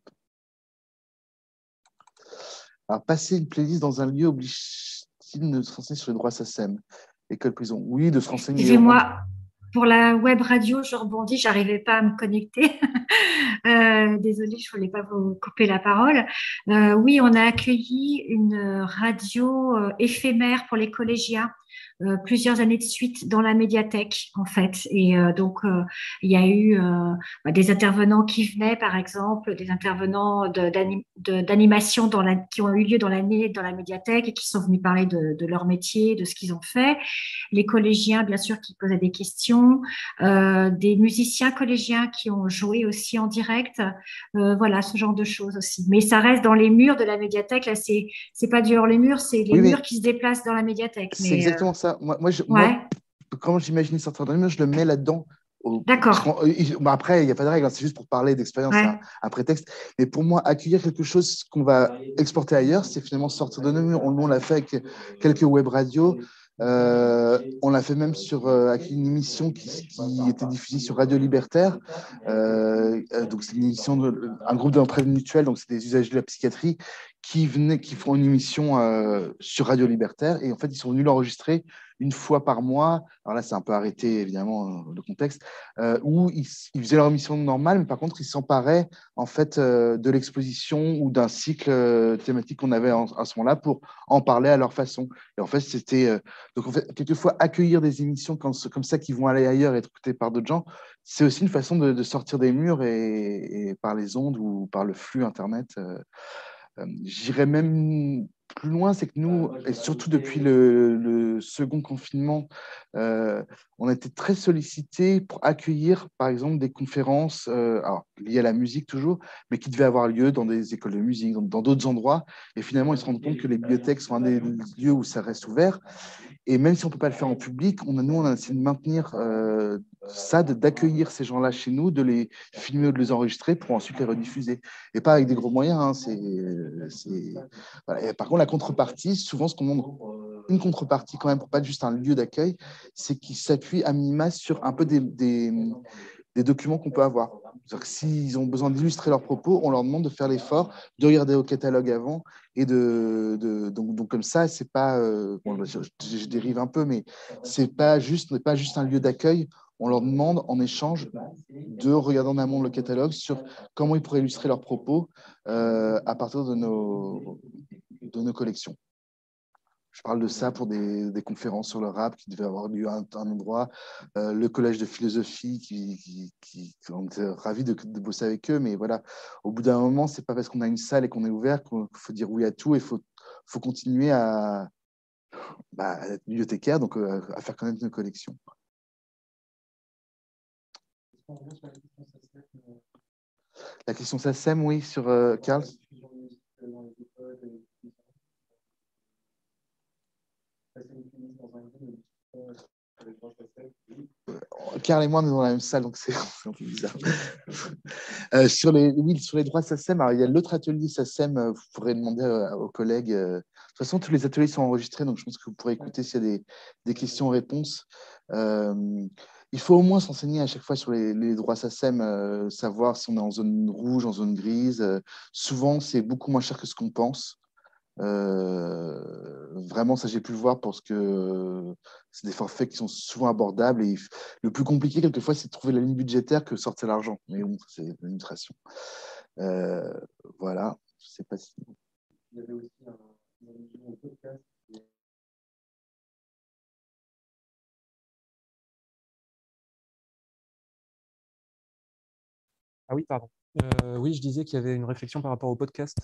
Alors, passer une playlist dans un lieu oblige-t-il de se renseigner sur les droits SACEM? École, prison. Oui, de se renseigner. Excusez-moi, pour la web radio, je rebondis, j'arrivais pas à me connecter. Désolée, je voulais pas vous couper la parole. Oui, on a accueilli une radio éphémère pour les collégiens. Plusieurs années de suite dans la médiathèque, en fait. Et donc, il y a eu des intervenants qui venaient, par exemple, des intervenants d'animation qui ont eu lieu dans l'année dans la médiathèque et qui sont venus parler de leur métier, de ce qu'ils ont fait. Les collégiens, bien sûr, qui posaient des questions. Des musiciens collégiens qui ont joué aussi en direct. Voilà, ce genre de choses aussi. Mais ça reste dans les murs de la médiathèque. Là, c'est pas du hors les murs, c'est les murs qui se déplacent dans la médiathèque. C'est exactement ça. Moi, quand j'imagine sortir dans les murs, je le mets là-dedans. D'accord. Après, il n'y a pas de règle, c'est juste pour parler d'expérience, c'est un prétexte. Mais pour moi, accueillir quelque chose qu'on va exporter ailleurs, c'est finalement sortir de nos murs. Nous, on l'a fait avec quelques web radios. On l'a fait même avec une émission qui était diffusée sur Radio Libertaire. Donc, c'est une émission un groupe d'entraide mutuelle, donc c'est des usagers de la psychiatrie qui font une émission sur Radio Libertaire. Et en fait, ils sont venus l'enregistrer une fois par mois. Alors là, c'est un peu arrêté, évidemment, le contexte, où ils faisaient leur émission normale, mais par contre, ils s'emparaient en fait de l'exposition ou d'un cycle thématique qu'on avait à ce moment-là pour en parler à leur façon. Et en fait, c'était donc en fait, quelquefois accueillir des émissions comme ça qui vont aller ailleurs et être écoutées par d'autres gens, c'est aussi une façon de sortir des murs et par les ondes ou par le flux Internet. J'irais même plus loin, c'est que nous, et surtout depuis le second confinement, on a été très sollicités pour accueillir, par exemple, des conférences alors, liées à la musique toujours, mais qui devaient avoir lieu dans des écoles de musique, dans d'autres endroits. Et finalement, ils se rendent compte que les bibliothèques sont un des lieux où ça reste ouvert. Et même si on ne peut pas le faire en public, nous, on a essayé de maintenir ça, d'accueillir ces gens-là chez nous, de les filmer ou de les enregistrer pour ensuite les rediffuser. Et pas avec des gros moyens. Hein, voilà. Et par contre, la contrepartie, souvent, ce qu'on demande, une contrepartie quand même, pour pas juste un lieu d'accueil, c'est qu'ils s'appuient à minima sur un peu des documents qu'on peut avoir. C'est-à-dire que s'ils ont besoin d'illustrer leurs propos, on leur demande de faire l'effort, de regarder au catalogue avant, et donc comme ça, c'est pas, bon, je dérive un peu, mais n'est pas juste un lieu d'accueil. On leur demande en échange de regarder en amont le catalogue sur comment ils pourraient illustrer leurs propos à partir de nos collections. Je parle de ça pour des conférences sur le rap qui devaient avoir lieu à un endroit, le collège de philosophie qui on était ravis de bosser avec eux, mais voilà, au bout d'un moment, c'est pas parce qu'on a une salle et qu'on est ouvert qu'il faut dire oui à tout, et faut continuer à être bibliothécaire, donc à faire connaître nos collections. La question SACEM, oui, sur Karl. Karl et moi, on est dans la même salle, donc c'est un peu bizarre. Sur les droits SACEM, alors, il y a l'autre atelier SACEM, vous pourrez demander aux collègues. De toute façon, tous les ateliers sont enregistrés, donc je pense que vous pourrez écouter s'il y a des questions-réponses. Il faut au moins s'enseigner à chaque fois sur les droits SACEM, savoir si on est en zone rouge, en zone grise. Souvent, c'est beaucoup moins cher que ce qu'on pense. Vraiment, ça j'ai pu le voir parce que c'est des forfaits qui sont souvent abordables, et le plus compliqué quelquefois c'est de trouver la ligne budgétaire que sortir l'argent, mais bon, c'est l'administration. Voilà, je sais pas si il y avait aussi un podcast. Ah oui, pardon. Oui, je disais qu'il y avait une réflexion par rapport au podcast.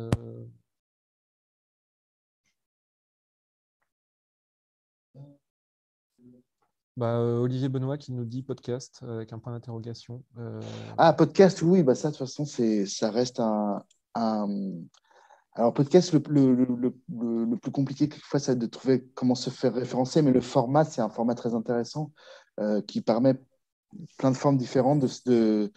Olivier Benoît qui nous dit podcast avec un point d'interrogation. Ah, podcast, oui, ça de toute façon, ça reste un... Alors, podcast, le plus compliqué, quelquefois, c'est de trouver comment se faire référencer, mais le format, c'est un format très intéressant qui permet plein de formes différentes de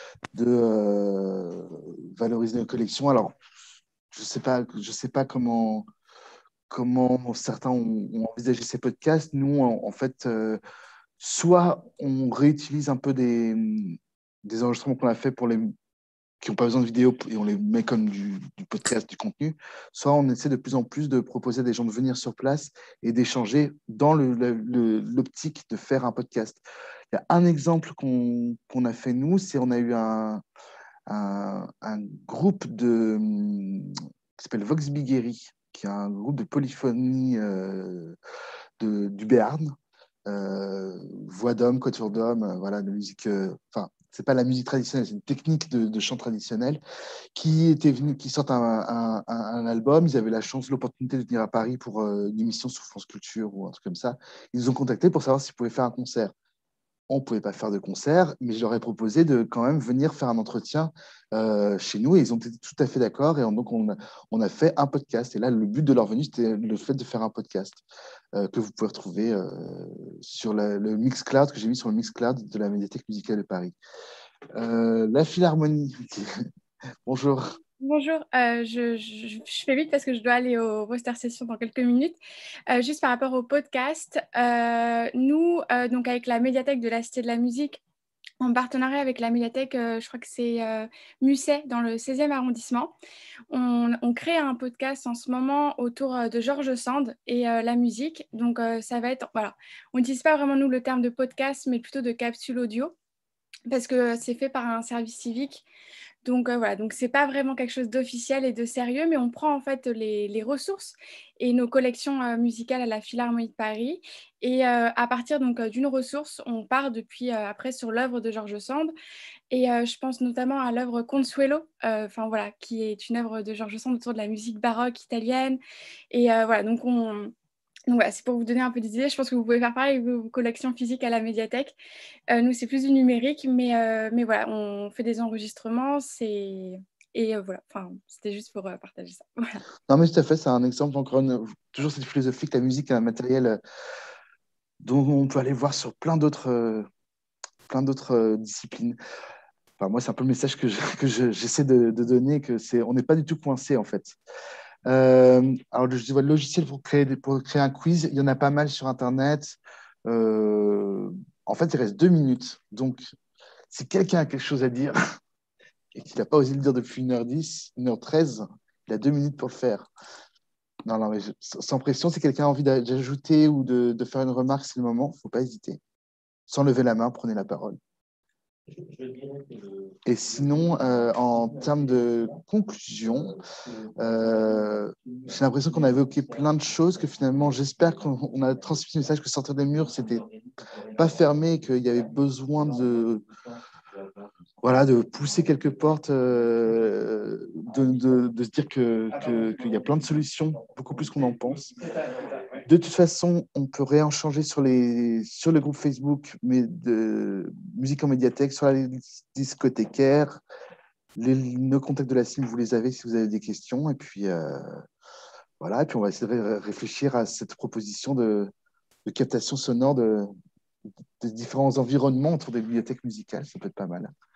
valoriser nos collections. Alors, je sais pas comment certains ont envisagé ces podcasts. Nous, en fait, soit on réutilise un peu des enregistrements qu'on a fait pour les qui n'ont pas besoin de vidéo et on les met comme du podcast, du contenu, soit on essaie de plus en plus de proposer à des gens de venir sur place et d'échanger dans l'optique de faire un podcast. Il y a un exemple qu'on a fait nous, c'est on a eu un groupe qui s'appelle Vox Bigueri, qui est un groupe de polyphonie du Béarn, voix d'homme, quatuor d'homme, voilà, de musique. Enfin, c'est pas la musique traditionnelle, c'est une technique de chant traditionnel qui sortent un album. Ils avaient la chance, l'opportunité de venir à Paris pour une émission sur France Culture ou un truc comme ça. Ils nous ont contactés pour savoir s'ils pouvaient faire un concert. On ne pouvait pas faire de concert, mais je leur ai proposé de quand même venir faire un entretien chez nous, et ils ont été tout à fait d'accord. Et donc, on a fait un podcast. Et là, le but de leur venue, c'était le fait de faire un podcast que vous pouvez retrouver sur le Mixcloud, que j'ai mis sur le Mixcloud de la Médiathèque musicale de Paris. La Philharmonie. Bonjour. Bonjour, je fais vite parce que je dois aller au roster session dans quelques minutes. Juste par rapport au podcast, nous, donc avec la médiathèque de la Cité de la Musique, en partenariat avec la médiathèque, je crois que c'est Musset, dans le 16e arrondissement, on crée un podcast en ce moment autour de George Sand et la musique. Donc ça va être, voilà, on n'utilise pas vraiment nous le terme de podcast, mais plutôt de capsule audio. parce que c'est fait par un service civique. Donc voilà, donc c'est pas vraiment quelque chose d'officiel et de sérieux, mais on prend en fait les ressources et nos collections musicales à la Philharmonie de Paris. Et à partir donc d'une ressource, on part depuis après sur l'œuvre de George Sand. Et je pense notamment à l'œuvre Consuelo, enfin voilà, qui est une œuvre de George Sand autour de la musique baroque italienne. Et voilà, donc voilà, c'est pour vous donner un peu des idées. Je pense que vous pouvez faire pareil avec vos collections physiques à la médiathèque. Nous, c'est plus du numérique, mais voilà, on fait des enregistrements. Et voilà, enfin, c'était juste pour partager ça. Voilà. Non, mais tout à fait, c'est un exemple, toujours cette philosophie que la musique est un matériel dont on peut aller voir sur plein d'autres disciplines. Enfin, moi, c'est un peu le message j'essaie de donner, on n'est pas du tout coincé, en fait. Alors, je vois le logiciel pour créer un quiz, il y en a pas mal sur Internet. En fait, il reste 2 minutes. Donc, si quelqu'un a quelque chose à dire et qu'il n'a pas osé le dire depuis 1h10, 1h13, il a 2 minutes pour le faire. Non, mais sans pression, si quelqu'un a envie d'ajouter ou de faire une remarque, c'est le moment, il ne faut pas hésiter. Sans lever la main, prenez la parole. Et sinon, en termes de conclusion, j'ai l'impression qu'on a évoqué plein de choses, que finalement, j'espère qu'on a transmis le message que sortir des murs, c'était pas fermé, qu'il y avait besoin de pousser quelques portes, de se dire qu'il y a plein de solutions, beaucoup plus qu'on en pense. De toute façon, on peut rien changer sur le groupe Facebook, mais de musique en médiathèque, sur la discothécaire. Nos contacts de la CIM, vous les avez si vous avez des questions. Et puis, voilà. Et puis, on va essayer de réfléchir à cette proposition de captation sonore de différents environnements autour des bibliothèques musicales. Ça peut être pas mal.